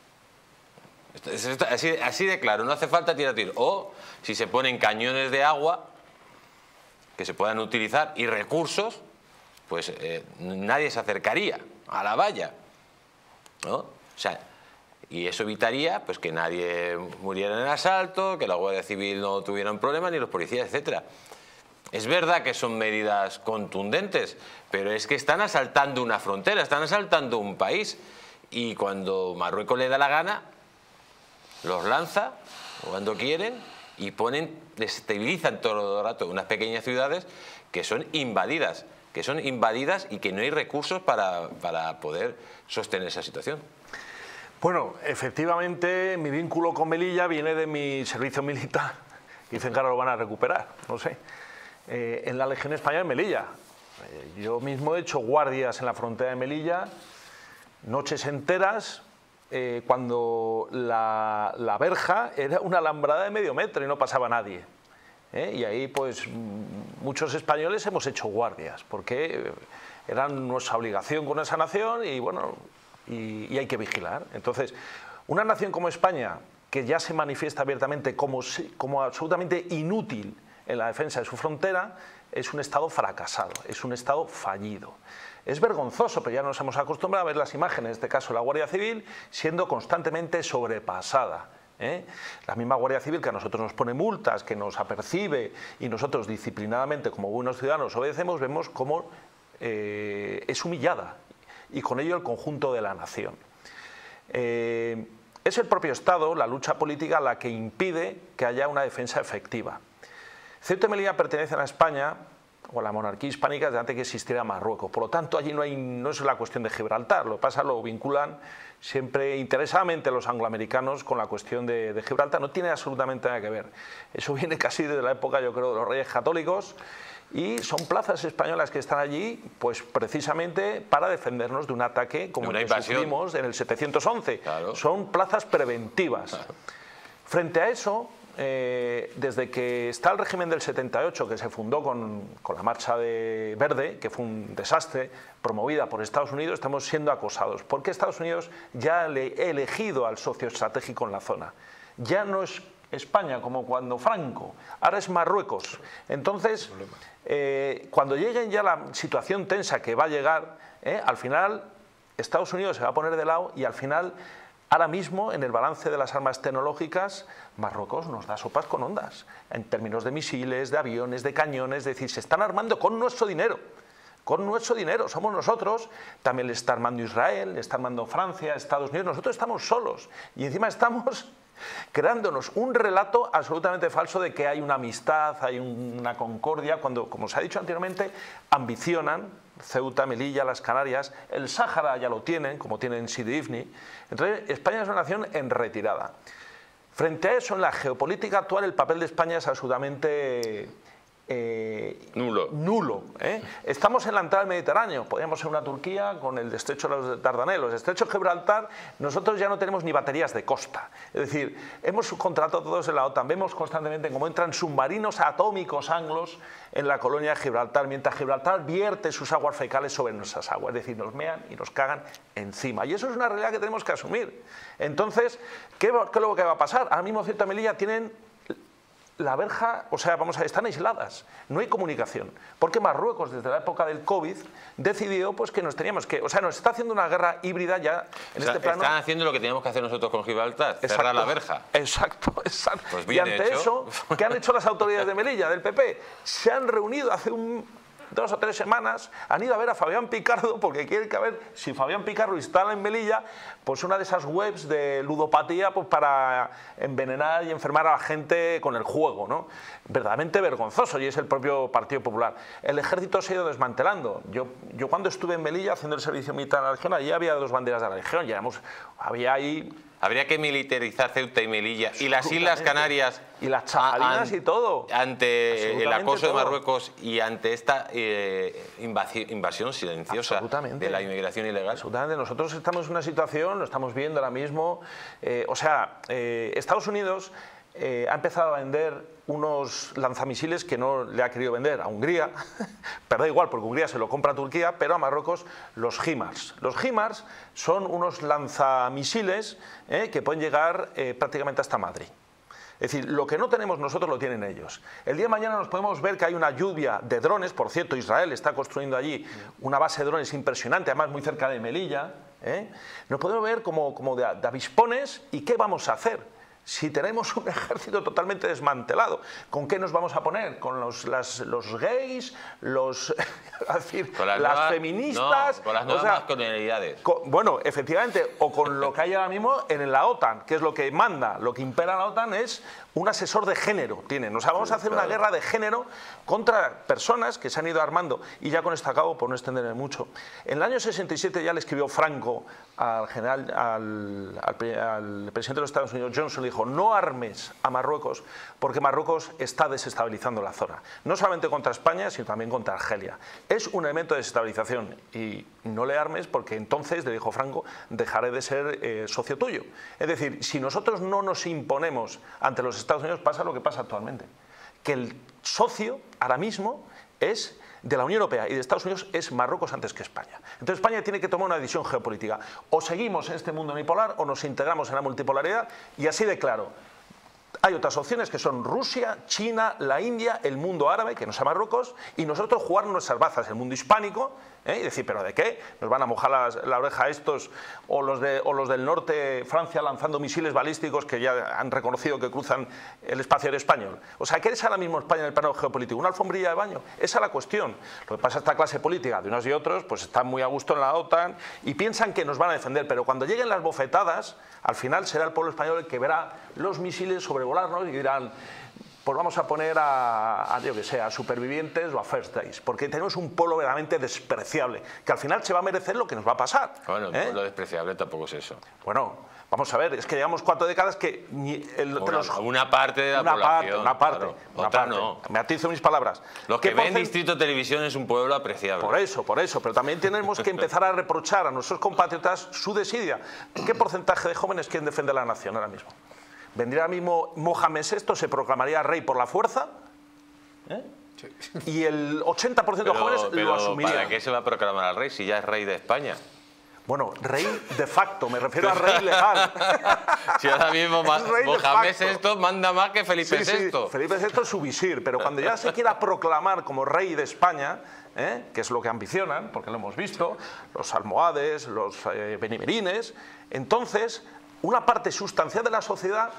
Así, así de claro, no hace falta tirar tiro. O si se ponen cañones de agua que se puedan utilizar y recursos, pues eh, nadie se acercaría a la valla, ¿no? O sea, y eso evitaría pues que nadie muriera en el asalto, que la Guardia Civil no tuviera un problema, ni los policías, etcétera. Es verdad que son medidas contundentes, pero es que están asaltando una frontera, están asaltando un país, y cuando Marruecos le da la gana, los lanza cuando quieren y ponen, desestabilizan todo el rato unas pequeñas ciudades que son invadidas, que son invadidas y que no hay recursos para, para poder sostener esa situación. Bueno, efectivamente mi vínculo con Melilla viene de mi servicio militar. Dicen que ahora lo van a recuperar, no sé. Eh, en la Legión Española en Melilla. Eh, yo mismo he hecho guardias en la frontera de Melilla, noches enteras, eh, cuando la, la verja era una alambrada de medio metro y no pasaba nadie. ¿Eh? Y ahí pues muchos españoles hemos hecho guardias, porque era nuestra obligación con esa nación y bueno, y, y hay que vigilar. Entonces, una nación como España, que ya se manifiesta abiertamente como, como absolutamente inútil en la defensa de su frontera, es un Estado fracasado, es un Estado fallido. Es vergonzoso, pero ya nos hemos acostumbrado a ver las imágenes, en este caso la Guardia Civil, siendo constantemente sobrepasada. ¿Eh? La misma Guardia Civil que a nosotros nos pone multas, que nos apercibe y nosotros disciplinadamente como buenos ciudadanos obedecemos, vemos cómo eh, es humillada y con ello el conjunto de la nación. Eh, es el propio Estado, la lucha política, la que impide que haya una defensa efectiva. Ceuta y Melilla pertenecen a España o a la monarquía hispánica desde antes que existiera Marruecos, por lo tanto allí no, hay, no es la cuestión de Gibraltar, lo que pasa lo vinculan siempre interesadamente los angloamericanos con la cuestión de, de Gibraltar, no tiene absolutamente nada que ver. Eso viene casi desde la época, yo creo, de los reyes católicos, y son plazas españolas que están allí pues precisamente para defendernos de un ataque como el que sufrimos en el setecientos once. Claro. Son plazas preventivas. Claro. Frente a eso, eh, desde que está el régimen del setenta y ocho, que se fundó con, con la Marcha de Verde, que fue un desastre, promovida por Estados Unidos, estamos siendo acosados, porque Estados Unidos ya ha elegido al socio estratégico en la zona. Ya no es España como cuando Franco, ahora es Marruecos. Entonces, eh, cuando lleguen ya la situación tensa que va a llegar, eh, al final Estados Unidos se va a poner de lado y al final, ahora mismo, en el balance de las armas tecnológicas, Marruecos nos da sopas con ondas, en términos de misiles, de aviones, de cañones, es decir, se están armando con nuestro dinero. Con nuestro dinero, somos nosotros, también le está armando Israel, le está armando Francia, Estados Unidos, nosotros estamos solos y encima estamos creándonos un relato absolutamente falso de que hay una amistad, hay una concordia, cuando, como se ha dicho anteriormente, ambicionan Ceuta, Melilla, las Canarias, el Sáhara ya lo tienen, como tienen Sidi Ifni. Entonces, España es una nación en retirada. Frente a eso, en la geopolítica actual, el papel de España es absolutamente Eh, nulo. Nulo. ¿eh? Estamos en la entrada del Mediterráneo. Podríamos ser una Turquía con el estrecho de los Dardanelos. El estrecho de Gibraltar, nosotros ya no tenemos ni baterías de costa. Es decir, hemos subcontratado todos en la OTAN. Vemos constantemente cómo entran submarinos atómicos anglos en la colonia de Gibraltar, mientras Gibraltar vierte sus aguas fecales sobre nuestras aguas. Es decir, nos mean y nos cagan encima. Y eso es una realidad que tenemos que asumir. Entonces, ¿qué, qué es lo que va a pasar? Ahora mismo Ceuta y Melilla tienen la verja, o sea, vamos a ver, están aisladas, no hay comunicación, porque Marruecos desde la época del COVID decidió pues que nos teníamos que, o sea, nos está haciendo una guerra híbrida ya en o sea, este plano. Están haciendo lo que teníamos que hacer nosotros con Gibraltar, Exacto, cerrar la verja. Exacto, exacto. Pues y ante hecho. eso, ¿qué han hecho las autoridades de Melilla, del P P? Se han reunido hace un... dos o tres semanas, han ido a ver a Fabián Picardo porque quieren que a ver si Fabián Picardo instala en Melilla pues una de esas webs de ludopatía pues para envenenar y enfermar a la gente con el juego, ¿no? Verdaderamente vergonzoso, y es el propio Partido Popular. El ejército se ha ido desmantelando. Yo, yo cuando estuve en Melilla haciendo el servicio militar en la región, allí había dos banderas de la región, ya hemos, había ahí... Habría que militarizar Ceuta y Melilla y las Islas Canarias y las chajalinas y todo ante el acoso todo. de Marruecos y ante esta eh, invasión silenciosa de la inmigración ilegal. Absolutamente. Nosotros estamos en una situación, lo estamos viendo ahora mismo, eh, o sea, eh, Estados Unidos eh, ha empezado a vender unos lanzamisiles que no le ha querido vender a Hungría, pero da igual porque Hungría se lo compra a Turquía, pero a Marruecos los HIMARS. Los HIMARS son unos lanzamisiles eh, que pueden llegar eh, prácticamente hasta Madrid. Es decir, lo que no tenemos nosotros lo tienen ellos. El día de mañana nos podemos ver que hay una lluvia de drones. Por cierto, Israel está construyendo allí una base de drones impresionante, además muy cerca de Melilla. ¿eh? Nos podemos ver como, como de, de avispones. ¿Y qué vamos a hacer? Si tenemos un ejército totalmente desmantelado, ¿con qué nos vamos a poner? ¿Con los, las, los gays? Los, es decir, con las, las nuevas, feministas? No, con las nuevas o sea, masculinidades. Con, bueno, efectivamente, o con lo que hay ahora mismo en la OTAN, que es lo que manda, lo que impera la OTAN es un asesor de género. Tienen. O sea, vamos sí, a hacer claro. una guerra de género contra personas que se han ido armando. Y ya con esto acabo, por no extenderme mucho. En el año sesenta y siete ya le escribió Franco al general, al, al, al presidente de los Estados Unidos, Johnson, le dijo: no armes a Marruecos porque Marruecos está desestabilizando la zona. No solamente contra España, sino también contra Argelia. Es un elemento de desestabilización y no le armes porque entonces, le dijo Franco, dejaré de ser eh, socio tuyo. Es decir, si nosotros no nos imponemos ante los Estados Unidos, pasa lo que pasa actualmente. Que el socio ahora mismo es... de la Unión Europea y de Estados Unidos es Marruecos antes que España. Entonces España tiene que tomar una decisión geopolítica. O seguimos en este mundo unipolar o nos integramos en la multipolaridad, y así de claro. Hay otras opciones que son Rusia, China, la India, el mundo árabe, que no sea Marruecos, y nosotros jugar nuestras bazas, el mundo hispánico, ¿eh? y decir, ¿pero de qué? ¿Nos van a mojar la, la oreja estos o los, de, o los del norte, Francia, lanzando misiles balísticos que ya han reconocido que cruzan el espacio aéreo español? O sea, ¿qué es ahora mismo España en el plano geopolítico? ¿Una alfombrilla de baño? Esa es la cuestión. Lo que pasa es que esta clase política de unos y otros pues están muy a gusto en la OTAN y piensan que nos van a defender, pero cuando lleguen las bofetadas, al final será el pueblo español el que verá los misiles sobrevolarnos y dirán: pues vamos a poner a, a yo que sé, a supervivientes o a first days, porque tenemos un pueblo verdaderamente despreciable, que al final se va a merecer lo que nos va a pasar. Bueno, ¿eh? lo despreciable tampoco es eso. Bueno, vamos a ver, es que llevamos cuatro décadas que ni el, una, los, una parte de la una población. Parte, una parte, claro. una Otra parte. no. Me atizo mis palabras. Los que ven porcent... Distrito Televisión es un pueblo apreciable. Por eso, por eso, pero también tenemos que empezar a reprochar a nuestros compatriotas su desidia. ¿Qué porcentaje de jóvenes quieren defender la nación ahora mismo? ¿Vendría ahora mismo Mohamed sexto, se proclamaría rey por la fuerza? ¿Eh? Sí. Y el ochenta por ciento pero, de jóvenes pero lo asumiría. ¿Para qué se va a proclamar al rey si ya es rey de España? Bueno, rey de facto, me refiero a rey legal. Si ahora mismo Mohamed sexto manda más que Felipe sí, sexto. Sí, Felipe sexto es su visir, pero cuando ya se quiera proclamar como rey de España, ¿eh? que es lo que ambicionan, porque lo hemos visto, los almohades, los eh, benimerines, entonces una parte sustancial de la sociedad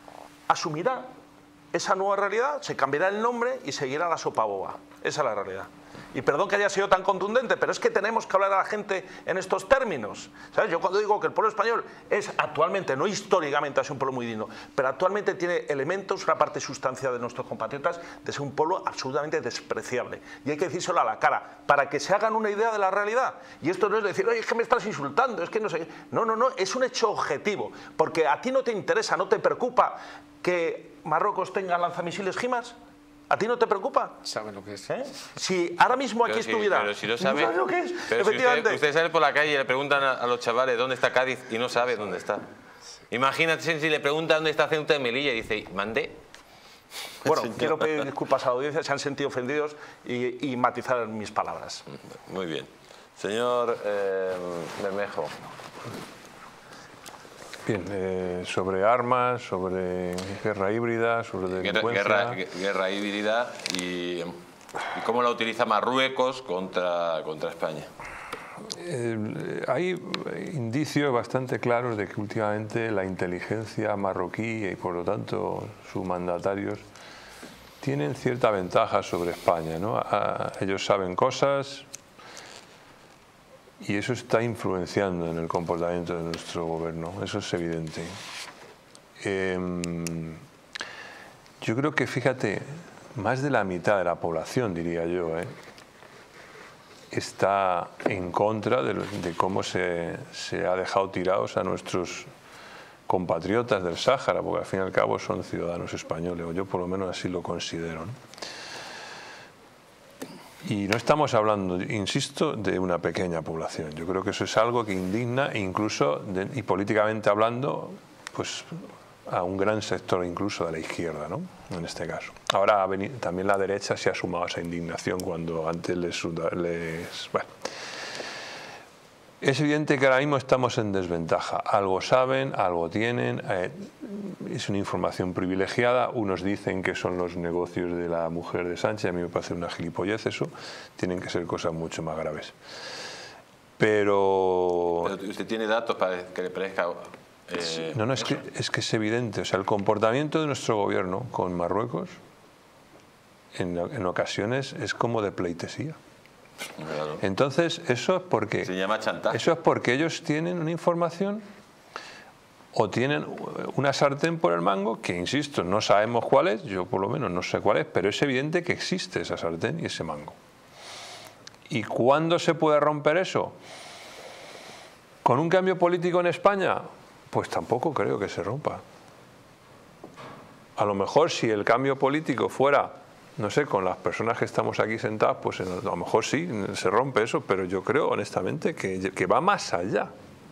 asumirá esa nueva realidad, se cambiará el nombre y seguirá la sopa boba. Esa es la realidad. Y perdón que haya sido tan contundente, pero es que tenemos que hablar a la gente en estos términos. ¿Sabes? Yo cuando digo que el pueblo español es actualmente, no históricamente, es un pueblo muy digno, pero actualmente tiene elementos, una parte sustancial de nuestros compatriotas, de ser un pueblo absolutamente despreciable. Y hay que decírselo a la cara, para que se hagan una idea de la realidad. Y esto no es decir, oye, es que me estás insultando, es que no sé. No, no, no, es un hecho objetivo, porque a ti no te interesa, no te preocupa que Marruecos tenga lanzamisiles HIMARS. ¿A ti no te preocupa? ¿Saben lo que es? ¿Eh? Si ahora mismo aquí Pero si- estuviera... pero si no sabe- ¿sabes lo que es? Pero si Efectivamente. usted, usted sale por la calle y le preguntan a, a los chavales dónde está Cádiz y no sabe dónde está. Imagínate si le preguntan dónde está Ceuta de Melilla y dice, mandé. Bueno, quiero pedir disculpas a la audiencia, se han sentido ofendidos y, y matizar mis palabras. Muy bien. Señor eh, Bermejo. Bien, eh, sobre armas, sobre guerra híbrida, sobre Guerra, delincuencia... guerra, guerra híbrida y, y cómo la utiliza Marruecos contra, contra España. Eh, hay indicios bastante claros de que últimamente la inteligencia marroquí y por lo tanto sus mandatarios tienen cierta ventaja sobre España, ¿no? A, ellos saben cosas y eso está influenciando en el comportamiento de nuestro gobierno, eso es evidente. Eh, yo creo que, fíjate, más de la mitad de la población, diría yo, ¿eh? está en contra de, lo, de cómo se, se ha dejado tirados a nuestros compatriotas del Sáhara, porque al fin y al cabo son ciudadanos españoles, o yo por lo menos así lo considero, ¿no? Y no estamos hablando, insisto, de una pequeña población. Yo creo que eso es algo que indigna, incluso, de, y políticamente hablando, pues a un gran sector incluso de la izquierda, ¿no? En este caso. Ahora ha venido, también la derecha se ha sumado a esa indignación cuando antes les... les bueno. Es evidente que ahora mismo estamos en desventaja. Algo saben, algo tienen, eh, es una información privilegiada. Unos dicen que son los negocios de la mujer de Sánchez, a mí me parece una gilipollez eso. Tienen que ser cosas mucho más graves. Pero... Pero usted tiene datos para que le parezca... Eh, no, no, es que, es que es evidente. O sea, el comportamiento de nuestro gobierno con Marruecos en, en ocasiones es como de pleitesía. Claro. Entonces, eso es porque... Se llama chantaje. Eso es porque ellos tienen una información o tienen una sartén por el mango que, insisto, no sabemos cuál es, yo por lo menos no sé cuál es, pero es evidente que existe esa sartén y ese mango. ¿Y cuándo se puede romper eso? ¿Con un cambio político en España? Pues tampoco creo que se rompa. A lo mejor si el cambio político fuera, no sé, con las personas que estamos aquí sentadas, pues a lo mejor sí, se rompe eso, pero yo creo honestamente que, que va más allá.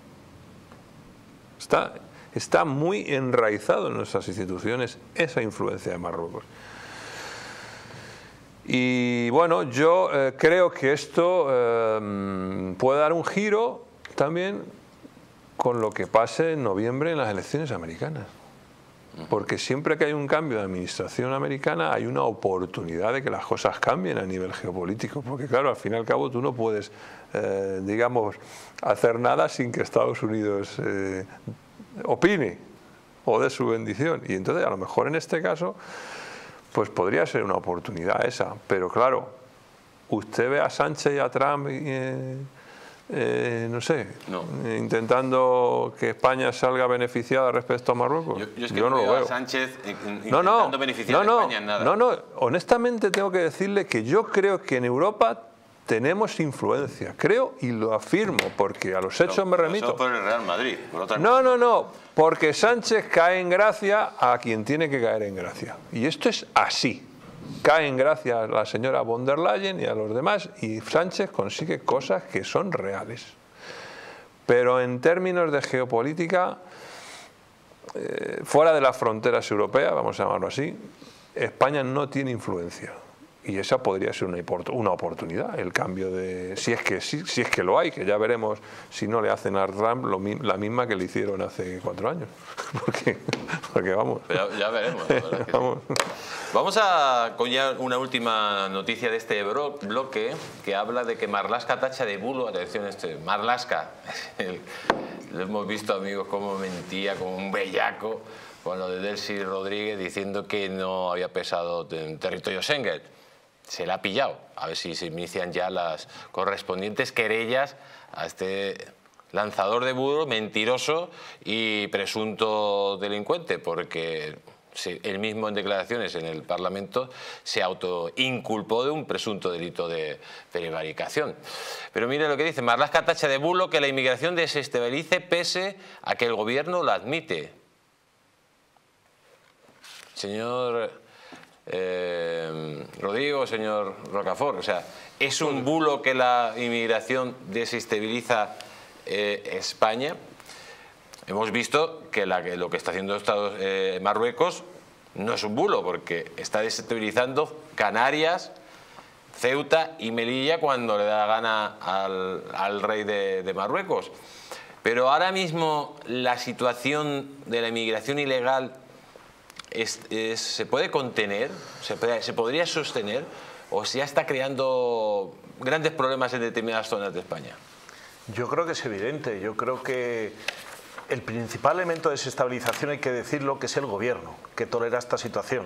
Está, está muy enraizado en nuestras instituciones esa influencia de Marruecos. Y bueno, yo eh, creo que esto eh, puede dar un giro también con lo que pase en noviembre en las elecciones americanas. Porque siempre que hay un cambio de administración americana hay una oportunidad de que las cosas cambien a nivel geopolítico. Porque claro, al fin y al cabo tú no puedes, eh, digamos, hacer nada sin que Estados Unidos eh, opine o dé su bendición. Y entonces a lo mejor en este caso pues podría ser una oportunidad esa. Pero claro, usted ve a Sánchez y a Trump y, eh, Eh, no sé, no. intentando que España salga beneficiada respecto a Marruecos. Yo, yo es que yo no, no lo veo veo. a Sánchez intentando no, no, beneficiar no, a España en nada. No, no, honestamente tengo que decirle que yo creo que en Europa tenemos influencia, creo y lo afirmo, porque a los hechos no, me remito. Solo por el Real Madrid, por otra No, no, no, porque Sánchez cae en gracia a quien tiene que caer en gracia. Y esto es así. Cae en gracia a la señora von der Leyen y a los demás y Sánchez consigue cosas que son reales. Pero en términos de geopolítica, eh, fuera de las fronteras europeas, vamos a llamarlo así, España no tiene influencia. Y esa podría ser una, una oportunidad, el cambio de... Si es, que, si, si es que lo hay, que ya veremos si no le hacen a Trump lo, la misma que le hicieron hace cuatro años. Porque, porque vamos... Ya, ya veremos. La verdad que vamos. Sí. Vamos a con ya una última noticia de este bloque que habla de que Marlaska tacha de bulo, atención este, Marlaska, el, lo hemos visto amigos cómo mentía como un bellaco con lo de Delcy Rodríguez diciendo que no había pesado en territorio Schengen. Se la ha pillado, a ver si se inician ya las correspondientes querellas a este lanzador de bulo, mentiroso y presunto delincuente, porque él mismo en declaraciones en el Parlamento se autoinculpó de un presunto delito de prevaricación. Pero mire lo que dice, Marlaska tacha de bulo que la inmigración desestabilice pese a que el gobierno la admite. Señor eh, Rodrigo, señor Rocafort. O sea, ¿es un bulo que la inmigración desestabiliza eh, España? Hemos visto que, la, que lo que está haciendo Estados, eh, Marruecos no es un bulo, porque está desestabilizando Canarias, Ceuta y Melilla cuando le da la gana al, al rey de, de Marruecos. Pero ahora mismo la situación de la inmigración ilegal es, es, ¿se puede contener? ¿Se, puede, ¿Se podría sostener? ¿O ya está creando grandes problemas en determinadas zonas de España? Yo creo que es evidente. Yo creo que el principal elemento de desestabilización, hay que decirlo, que es el gobierno, que tolera esta situación.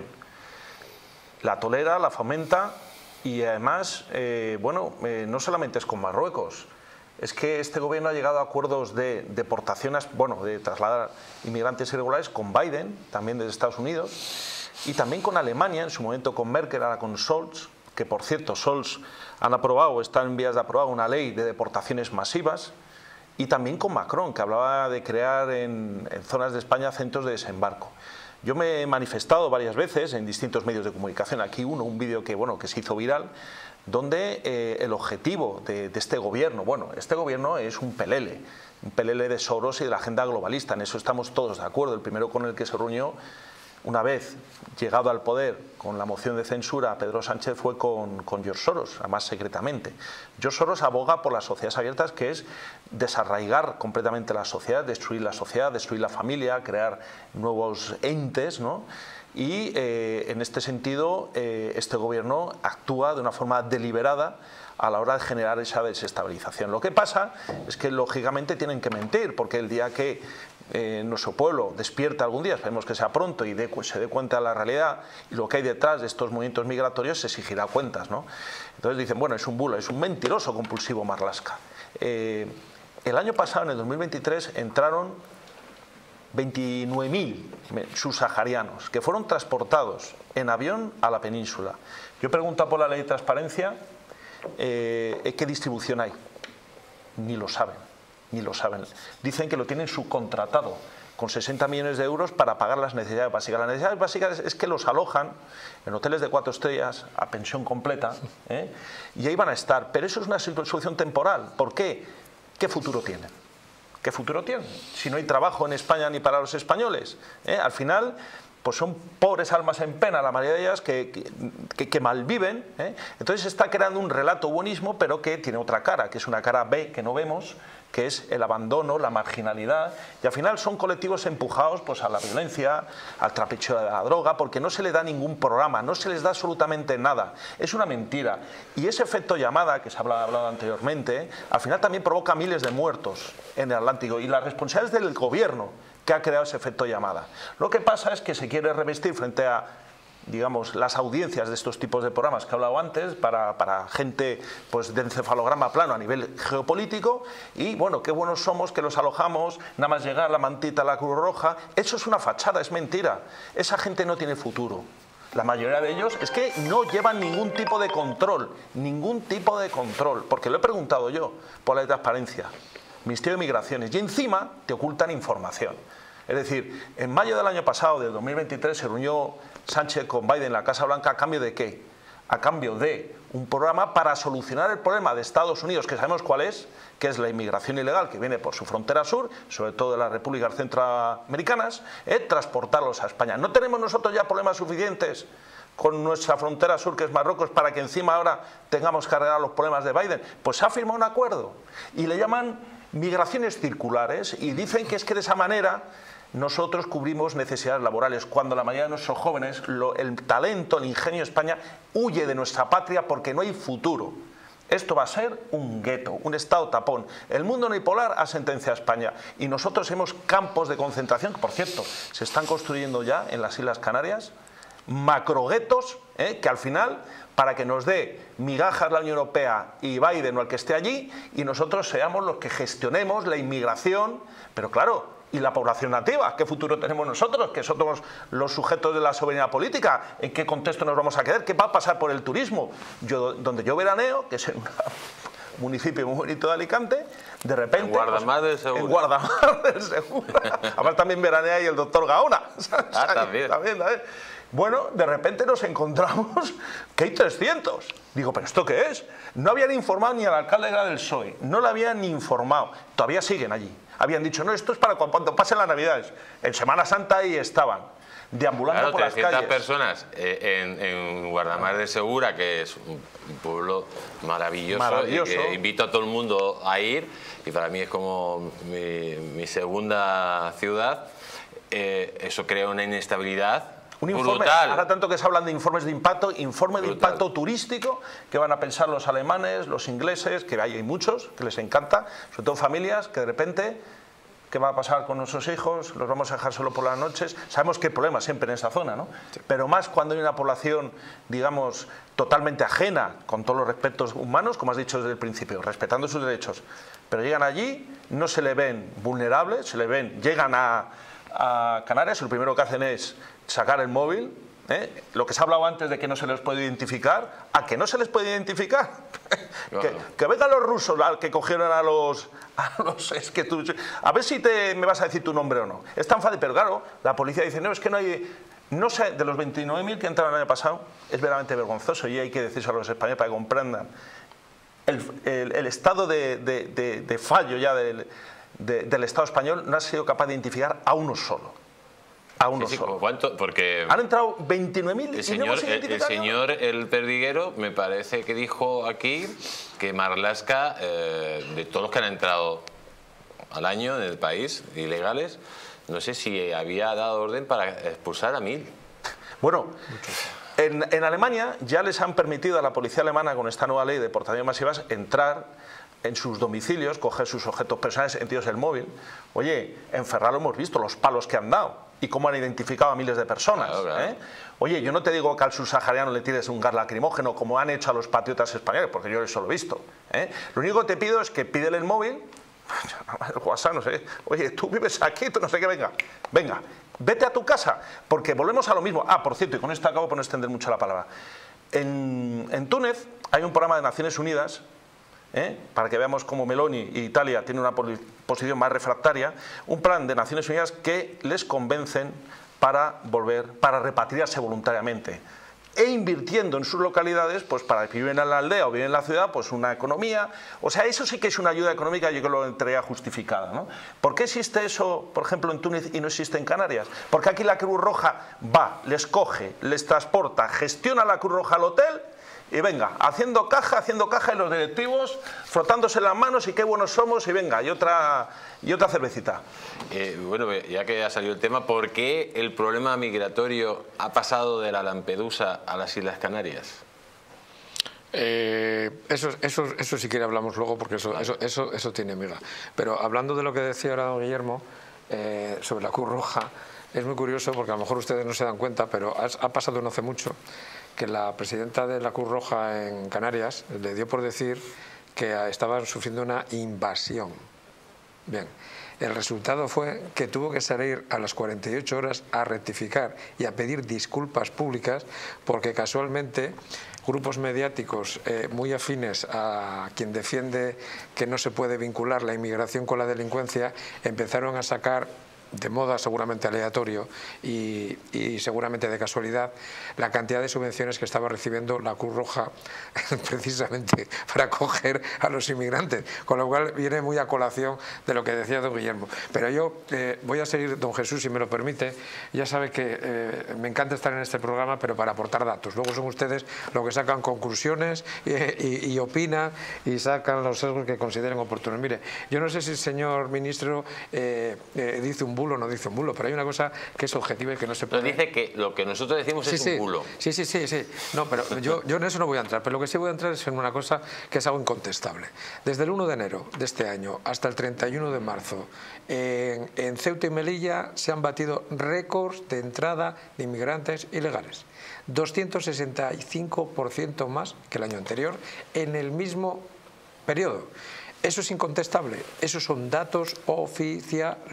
La tolera, la fomenta y además, eh, bueno, eh, no solamente es con Marruecos. Es que este gobierno ha llegado a acuerdos de deportaciones, bueno, de trasladar inmigrantes irregulares con Biden, también desde Estados Unidos, y también con Alemania, en su momento con Merkel, ahora con Scholz, que por cierto Scholz han aprobado, están en vías de aprobar una ley de deportaciones masivas, y también con Macron, que hablaba de crear en, en zonas de España centros de desembarco. Yo me he manifestado varias veces en distintos medios de comunicación, aquí uno, un vídeo que, bueno, que se hizo viral, donde eh, el objetivo de, de este gobierno, bueno, este gobierno es un pelele, un pelele de Soros y de la agenda globalista, en eso estamos todos de acuerdo. El primero con el que se reunió, una vez llegado al poder con la moción de censura, Pedro Sánchez, fue con, con George Soros, además secretamente. George Soros aboga por las sociedades abiertas, que es desarraigar completamente la sociedad, destruir la sociedad, destruir la familia, crear nuevos entes, ¿no? Y eh, en este sentido eh, este gobierno actúa de una forma deliberada a la hora de generar esa desestabilización. Lo que pasa es que lógicamente tienen que mentir, porque el día que eh, nuestro pueblo despierta algún día, esperemos que sea pronto, y de, se dé cuenta de la realidad y lo que hay detrás de estos movimientos migratorios, se exigirá cuentas, ¿no? Entonces dicen, bueno, es un bulo, es un mentiroso compulsivo Marlaska. Eh, el año pasado, en el dos mil veintitrés, entraron veintinueve mil subsaharianos que fueron transportados en avión a la península. Yo he preguntado por la ley de transparencia, eh, ¿qué distribución hay? Ni lo saben, ni lo saben. Dicen que lo tienen subcontratado con sesenta millones de euros para pagar las necesidades básicas. Las necesidades básicas es que los alojan en hoteles de cuatro estrellas a pensión completa, ¿eh? Y ahí van a estar. Pero eso es una solución temporal. ¿Por qué? ¿Qué futuro tienen? ¿Qué futuro tienen? Si no hay trabajo en España ni para los españoles, ¿eh? Al final, pues son pobres almas en pena, la mayoría de ellas, que, que, que malviven, ¿eh? Entonces se está creando un relato buenismo, pero que tiene otra cara, que es una cara B que no vemos, que es el abandono, la marginalidad, y al final son colectivos empujados pues, a la violencia, al trapicheo de la droga, porque no se les da ningún programa, no se les da absolutamente nada. Es una mentira. Y ese efecto llamada, que se ha hablado, hablado anteriormente, al final también provoca miles de muertos en el Atlántico, y la responsabilidad es del gobierno que ha creado ese efecto llamada. Lo que pasa es que se quiere revestir frente a, digamos, las audiencias de estos tipos de programas que he hablado antes, para, para gente pues, de encefalograma plano a nivel geopolítico, y bueno, qué buenos somos que los alojamos, nada más llegar la mantita a la Cruz Roja. Eso es una fachada, es mentira. Esa gente no tiene futuro. La mayoría de ellos es que no llevan ningún tipo de control, ningún tipo de control, porque lo he preguntado yo por la transparencia, Ministerio de Migraciones, y encima te ocultan información. Es decir, en mayo del año pasado, del dos mil veintitrés, se reunió Sánchez con Biden en la Casa Blanca. ¿A cambio de qué? A cambio de un programa para solucionar el problema de Estados Unidos, que sabemos cuál es, que es la inmigración ilegal que viene por su frontera sur, sobre todo de las repúblicas centroamericanas, eh, transportarlos a España. ¿No tenemos nosotros ya problemas suficientes con nuestra frontera sur, que es Marruecos, para que encima ahora tengamos que arreglar los problemas de Biden? Pues se ha firmado un acuerdo y le llaman migraciones circulares, y dicen que es que de esa manera nosotros cubrimos necesidades laborales, cuando la mayoría de nuestros jóvenes, lo, el talento, el ingenio de España huye de nuestra patria porque no hay futuro. Esto va a ser un gueto, un estado tapón. El mundo unipolar ha sentenciado a España, y nosotros hemos campos de concentración, que por cierto se están construyendo ya en las Islas Canarias, macroguetos, ¿eh? Que al final, para que nos dé migajas la Unión Europea y Biden o el que esté allí, y nosotros seamos los que gestionemos la inmigración, pero claro, ¿y la población nativa? ¿Qué futuro tenemos nosotros, que somos los sujetos de la soberanía política? ¿En qué contexto nos vamos a quedar? ¿Qué va a pasar por el turismo? Yo, donde yo veraneo, que es en una municipio muy bonito de Alicante, de repente... En Guardamar del pues, Segura. En Guardamar del Segura. Además también veranea ahí el doctor Gaona. Ah, también. también, también. Bueno, de repente nos encontramos que hay trescientos. Digo, ¿pero esto qué es? No habían informado ni al alcalde del P S O E, no lo habían ni informado. Todavía siguen allí. Habían dicho, no, esto es para cuando pasen las Navidades. En Semana Santa ahí estaban, deambulando claro, por las calles. trescientas personas eh, en, en Guardamar de Segura, que es un pueblo maravilloso, Maravilloso. Y que invito a todo el mundo a ir, y para mí es como mi, mi segunda ciudad. Eh, eso crea una inestabilidad Un informe, brutal. ahora tanto que se hablan de informes de impacto, informe de Brutal. impacto turístico que van a pensar los alemanes, los ingleses, que hay muchos, que les encanta, sobre todo familias, que de repente, ¿qué va a pasar con nuestros hijos? ¿Los vamos a dejar solo por las noches? Sabemos que hay problemas siempre en esa zona, ¿no? Sí. Pero más cuando hay una población, digamos, totalmente ajena, con todos los respetos humanos, como has dicho desde el principio, respetando sus derechos. Pero llegan allí, no se le ven vulnerables, se le ven, llegan a, a Canarias, y lo primero que hacen es sacar el móvil, ¿eh? Lo que se ha hablado antes de que no se les puede identificar, ¿a que no se les puede identificar? Claro. que, que vengan los rusos que cogieron a los, a los... Es que tú, a ver si te, me vas a decir tu nombre o no. Es tan fácil, pero claro, la policía dice, no, es que no hay... No sé, de los veintinueve mil que entraron el año pasado, es verdaderamente vergonzoso y hay que decirse a los españoles para que comprendan el, el, el estado de, de, de, de fallo ya del, de, del Estado español. No ha sido capaz de identificar a uno solo. A uno sí, sí, solo. ¿cuánto? Porque han entrado veintinueve mil el y señor, no hemos el, el identificado. señor El Perdiguero me parece que dijo aquí que Marlaska, eh, de todos los que han entrado al año en el país, ilegales, no sé si había dado orden para expulsar a mil. Bueno, en, en Alemania ya les han permitido a la policía alemana, con esta nueva ley de deportaciones masivas, entrar en sus domicilios, coger sus objetos personales, entre ellos el móvil. Oye, en Ferrari hemos visto los palos que han dado y cómo han identificado a miles de personas. Claro, claro. ¿eh? Oye, yo no te digo que al subsahariano le tires un gas lacrimógeno como han hecho a los patriotas españoles, porque yo eso lo he visto. ¿eh? Lo único que te pido es que pídele el móvil, el WhatsApp, no sé, oye, tú vives aquí, tú no sé qué, venga, venga, vete a tu casa, porque volvemos a lo mismo. Ah, por cierto, y con esto acabo por no extender mucho la palabra. En, en Túnez hay un programa de Naciones Unidas, ¿eh? para que veamos cómo Meloni y Italia tienen una posición más refractaria, un plan de Naciones Unidas que les convencen para volver, para repatriarse voluntariamente e invirtiendo en sus localidades, pues para que viven en la aldea o viven en la ciudad, pues una economía. O sea, eso sí que es una ayuda económica, yo creo que lo entraría justificada, ¿no? ¿Por qué existe eso, por ejemplo, en Túnez y no existe en Canarias? Porque aquí la Cruz Roja va, les coge, les transporta, gestiona la Cruz Roja al hotel y venga, haciendo caja, haciendo caja, y los directivos frotándose las manos y qué buenos somos, y venga, y otra, y otra cervecita. Eh, bueno, ya que ha salido el tema, ¿por qué el problema migratorio ha pasado de la Lampedusa a las Islas Canarias? Eh, eso, eso, eso si quiere hablamos luego, porque eso, eso, eso, eso tiene miga. Pero hablando de lo que decía ahora don Guillermo, eh, sobre la Cruz Roja, es muy curioso porque a lo mejor ustedes no se dan cuenta, pero ha, ha pasado no hace mucho que la presidenta de la Cruz Roja en Canarias le dio por decir que estaban sufriendo una invasión. Bien, el resultado fue que tuvo que salir a las cuarenta y ocho horas a rectificar y a pedir disculpas públicas porque casualmente grupos mediáticos eh, muy afines a quien defiende que no se puede vincular la inmigración con la delincuencia empezaron a sacar de moda seguramente aleatorio y, y seguramente de casualidad la cantidad de subvenciones que estaba recibiendo la Cruz Roja precisamente para acoger a los inmigrantes, con lo cual viene muy a colación de lo que decía don Guillermo. Pero yo eh, voy a seguir, don Jesús, si me lo permite. Ya sabe que eh, me encanta estar en este programa, pero para aportar datos. Luego son ustedes los que sacan conclusiones y, y, y opinan y sacan los sesgos que consideren oportunos. Mire, yo no sé si el señor ministro eh, eh, dice un bulo o no dice un bulo, pero hay una cosa que es objetiva y que no se puede... Nos dice que lo que nosotros decimos sí, es sí, un bulo. Sí, sí, sí, sí. No, pero yo, yo en eso no voy a entrar, pero lo que sí voy a entrar es en una cosa que es algo incontestable. Desde el uno de enero de este año hasta el treinta y uno de marzo, en, en Ceuta y Melilla se han batido récords de entrada de inmigrantes ilegales. doscientos sesenta y cinco por ciento más que el año anterior en el mismo periodo. Eso es incontestable, esos son datos oficiales.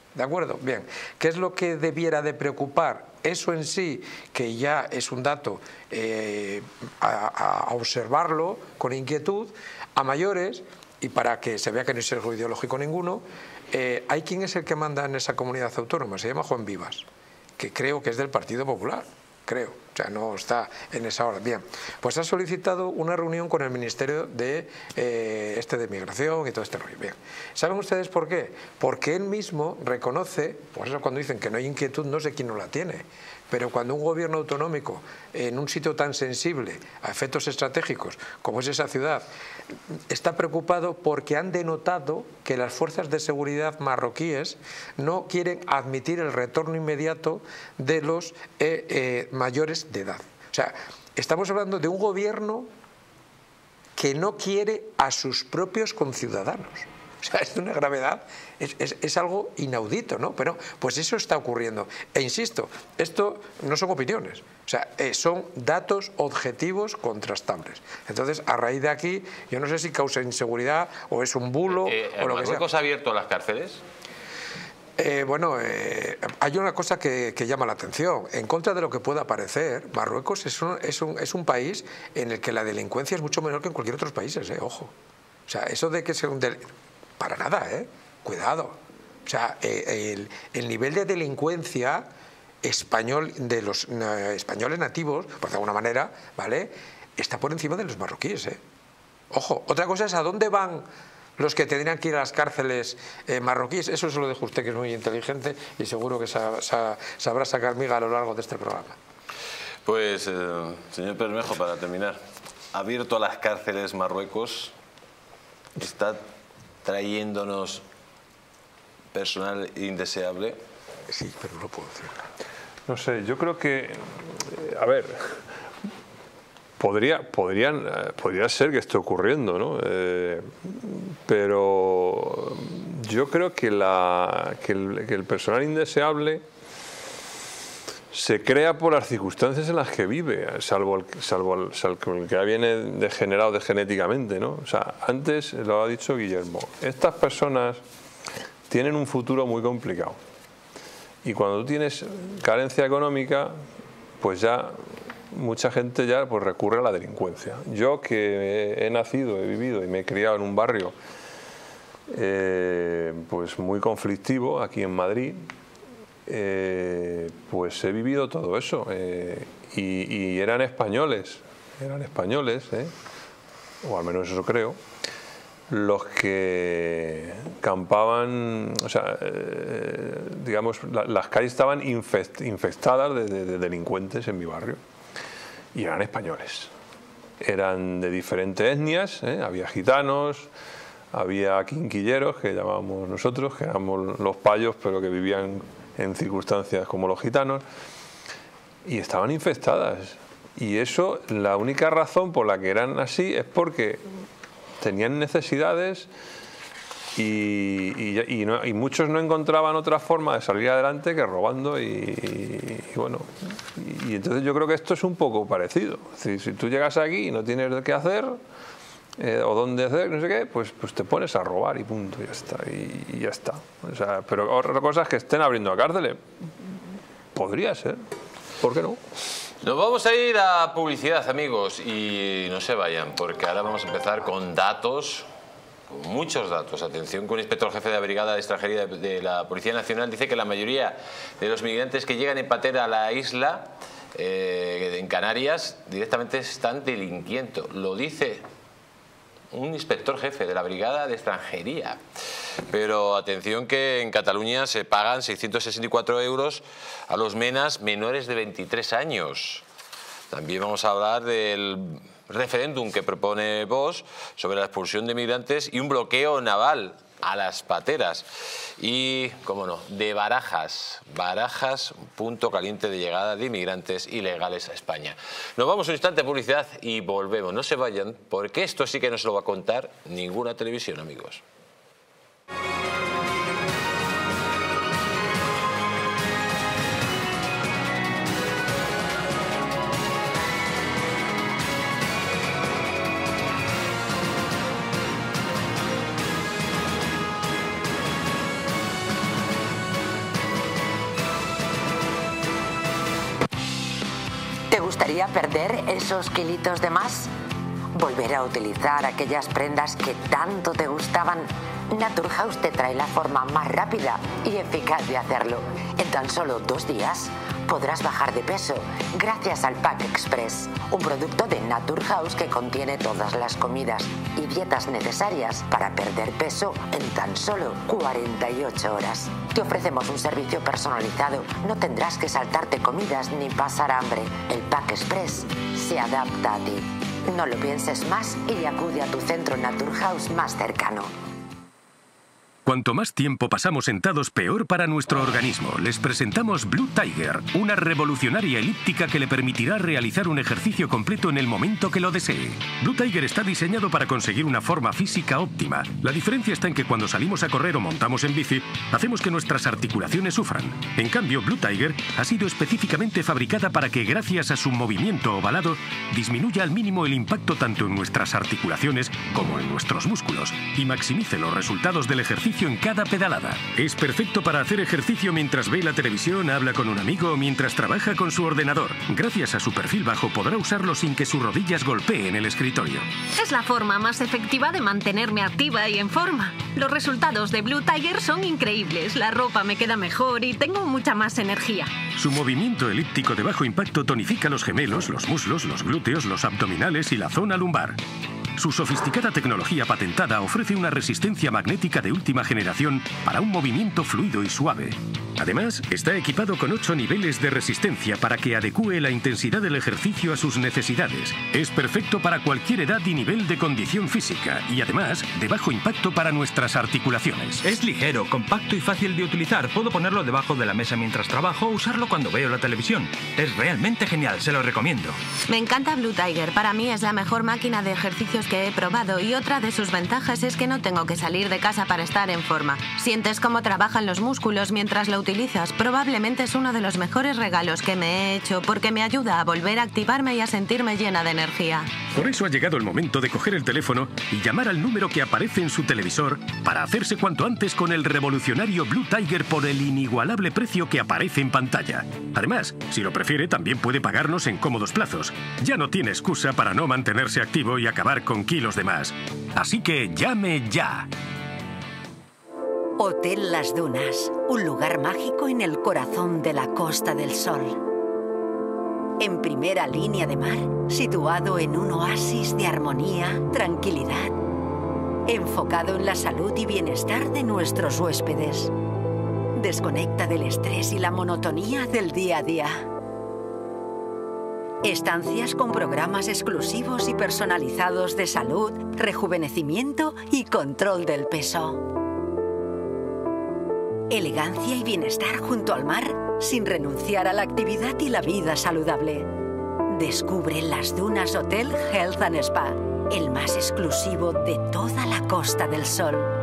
¿De acuerdo? Bien. ¿Qué es lo que debiera de preocupar? Eso en sí, que ya es un dato eh, a, a observarlo con inquietud, a mayores, y para que se vea que no hay sesgo ideológico ninguno, eh, hay quien es el que manda en esa comunidad autónoma, se llama Juan Vivas, que creo que es del Partido Popular, creo, o sea, no está en esa hora. Bien, pues ha solicitado una reunión con el Ministerio de, eh, este de Migración y todo este rollo. Bien, ¿saben ustedes por qué? Porque él mismo reconoce, por eso cuando dicen que no hay inquietud, no sé quién no la tiene, pero cuando un gobierno autonómico en un sitio tan sensible a efectos estratégicos como es esa ciudad está preocupado porque han denotado que las fuerzas de seguridad marroquíes no quieren admitir el retorno inmediato de los eh, eh, mayores de edad. O sea, estamos hablando de un gobierno que no quiere a sus propios conciudadanos. O sea, es de una gravedad, es, es, es algo inaudito, ¿no? Pero pues eso está ocurriendo. E insisto, esto no son opiniones, o sea, eh, son datos objetivos contrastables. Entonces, a raíz de aquí, yo no sé si causa inseguridad o es un bulo eh, eh, o lo que sea. ¿Marruecos ha abierto las cárceles? Eh, bueno, eh, hay una cosa que, que llama la atención. En contra de lo que pueda parecer, Marruecos es un, es, un, es un país en el que la delincuencia es mucho menor que en cualquier otro país, eh, ojo. O sea, eso de que sea un delito... Para nada, ¿eh? Cuidado. O sea, eh, el, el nivel de delincuencia español de los eh, españoles nativos, por de alguna manera, ¿vale?, está por encima de los marroquíes, ¿eh? Ojo, otra cosa es a dónde van los que tendrían que ir a las cárceles eh, marroquíes. Eso se lo dejo a usted, que es muy inteligente y seguro que sa sa sabrá sacar miga a lo largo de este programa. Pues, eh, señor Bermejo, para terminar, abierto a las cárceles Marruecos, está trayéndonos personal indeseable. Sí, pero no lo puedo decir. No sé, yo creo que, a ver, podría, podrían, podría ser que esté ocurriendo, ¿no? Eh, pero yo creo que, la, que, el, que el personal indeseable se crea por las circunstancias en las que vive, salvo el, salvo el, salvo el que viene degenerado de genéticamente, ¿no? O sea, antes lo ha dicho Guillermo, estas personas tienen un futuro muy complicado y cuando tú tienes carencia económica, pues ya mucha gente ya pues recurre a la delincuencia. Yo que he nacido, he vivido y me he criado en un barrio eh, pues muy conflictivo aquí en Madrid, Eh, pues he vivido todo eso eh, y, y eran españoles, eran españoles, eh, o al menos eso creo, los que campaban, o sea, eh, digamos, la, las calles estaban infest, infestadas de, de, de delincuentes en mi barrio y eran españoles, eran de diferentes etnias, eh, había gitanos, había quinquilleros que llamábamos nosotros, que éramos los payos pero que vivían en circunstancias como los gitanos, y estaban infestadas. Y eso, la única razón por la que eran así es porque tenían necesidades y, y, y, no, y muchos no encontraban otra forma de salir adelante que robando y, y, y bueno, y, y entonces yo creo que esto es un poco parecido. Es decir, si tú llegas aquí y no tienes qué hacer, Eh, o dónde hacer, no sé qué, pues, pues te pones a robar y punto, y ya está, y, y ya está. O sea, pero otra cosa es que estén abriendo a cárceles. Podría ser, ¿por qué no? Nos vamos a ir a publicidad, amigos, y no se vayan, porque ahora vamos a empezar con datos, con muchos datos. Atención, que un inspector jefe de la Brigada de Extranjería de la Policía Nacional dice que la mayoría de los migrantes que llegan en patera a la isla, eh, en Canarias, directamente están delinquiendo. Lo dice un inspector jefe de la Brigada de Extranjería. Pero atención, que en Cataluña se pagan seiscientos sesenta y cuatro euros a los menas menores de veintitrés años. También vamos a hablar del referéndum que propone Vox sobre la expulsión de migrantes y un bloqueo naval a las pateras. Y, cómo no, de Barajas. Barajas, punto caliente de llegada de inmigrantes ilegales a España. Nos vamos un instante a publicidad y volvemos. No se vayan, porque esto sí que no se lo va a contar ninguna televisión, amigos. gustaría perder esos kilitos de más? ¿Volver a utilizar aquellas prendas que tanto te gustaban? Naturhaus te trae la forma más rápida y eficaz de hacerlo. En tan solo dos días podrás bajar de peso gracias al Pack Express, un producto de Naturhaus que contiene todas las comidas y dietas necesarias para perder peso en tan solo cuarenta y ocho horas. Te ofrecemos un servicio personalizado, no tendrás que saltarte comidas ni pasar hambre. El Pack Express se adapta a ti. No lo pienses más y acude a tu centro Naturhaus más cercano. Cuanto más tiempo pasamos sentados, peor para nuestro organismo. Les presentamos Blue Tiger, una revolucionaria elíptica que le permitirá realizar un ejercicio completo en el momento que lo desee. Blue Tiger está diseñado para conseguir una forma física óptima. La diferencia está en que cuando salimos a correr o montamos en bici, hacemos que nuestras articulaciones sufran. En cambio, Blue Tiger ha sido específicamente fabricada para que, gracias a su movimiento ovalado, disminuya al mínimo el impacto tanto en nuestras articulaciones como en nuestros músculos y maximice los resultados del ejercicio en cada pedalada. Es perfecto para hacer ejercicio mientras ve la televisión, habla con un amigo o mientras trabaja con su ordenador. Gracias a su perfil bajo podrá usarlo sin que sus rodillas golpeen el escritorio. Es la forma más efectiva de mantenerme activa y en forma. Los resultados de Blue Tiger son increíbles. La ropa me queda mejor y tengo mucha más energía. Su movimiento elíptico de bajo impacto tonifica los gemelos, los muslos, los glúteos, los abdominales y la zona lumbar. Su sofisticada tecnología patentada ofrece una resistencia magnética de última generación para un movimiento fluido y suave. Además, está equipado con ocho niveles de resistencia para que adecúe la intensidad del ejercicio a sus necesidades. Es perfecto para cualquier edad y nivel de condición física y además de bajo impacto para nuestras articulaciones. Es ligero, compacto y fácil de utilizar. Puedo ponerlo debajo de la mesa mientras trabajo o usarlo cuando veo la televisión. Es realmente genial, se lo recomiendo. Me encanta Blue Tiger. Para mí es la mejor máquina de ejercicios que he probado y otra de sus ventajas es que no tengo que salir de casa para estar en forma. Sientes cómo trabajan los músculos mientras lo utilizas. Probablemente es uno de los mejores regalos que me he hecho porque me ayuda a volver a activarme y a sentirme llena de energía. Por eso ha llegado el momento de coger el teléfono y llamar al número que aparece en su televisor para hacerse cuanto antes con el revolucionario Blue Tiger por el inigualable precio que aparece en pantalla. Además, si lo prefiere, también puede pagarnos en cómodos plazos. Ya no tiene excusa para no mantenerse activo y acabar con kilos de más. Así que llame ya. Hotel Las Dunas, un lugar mágico en el corazón de la Costa del Sol. En primera línea de mar, situado en un oasis de armonía, tranquilidad, enfocado en la salud y bienestar de nuestros huéspedes. Desconecta del estrés y la monotonía del día a día. Estancias con programas exclusivos y personalizados de salud, rejuvenecimiento y control del peso. Elegancia y bienestar junto al mar, sin renunciar a la actividad y la vida saludable. Descubre Las Dunas Hotel Health and Spa, el más exclusivo de toda la Costa del Sol.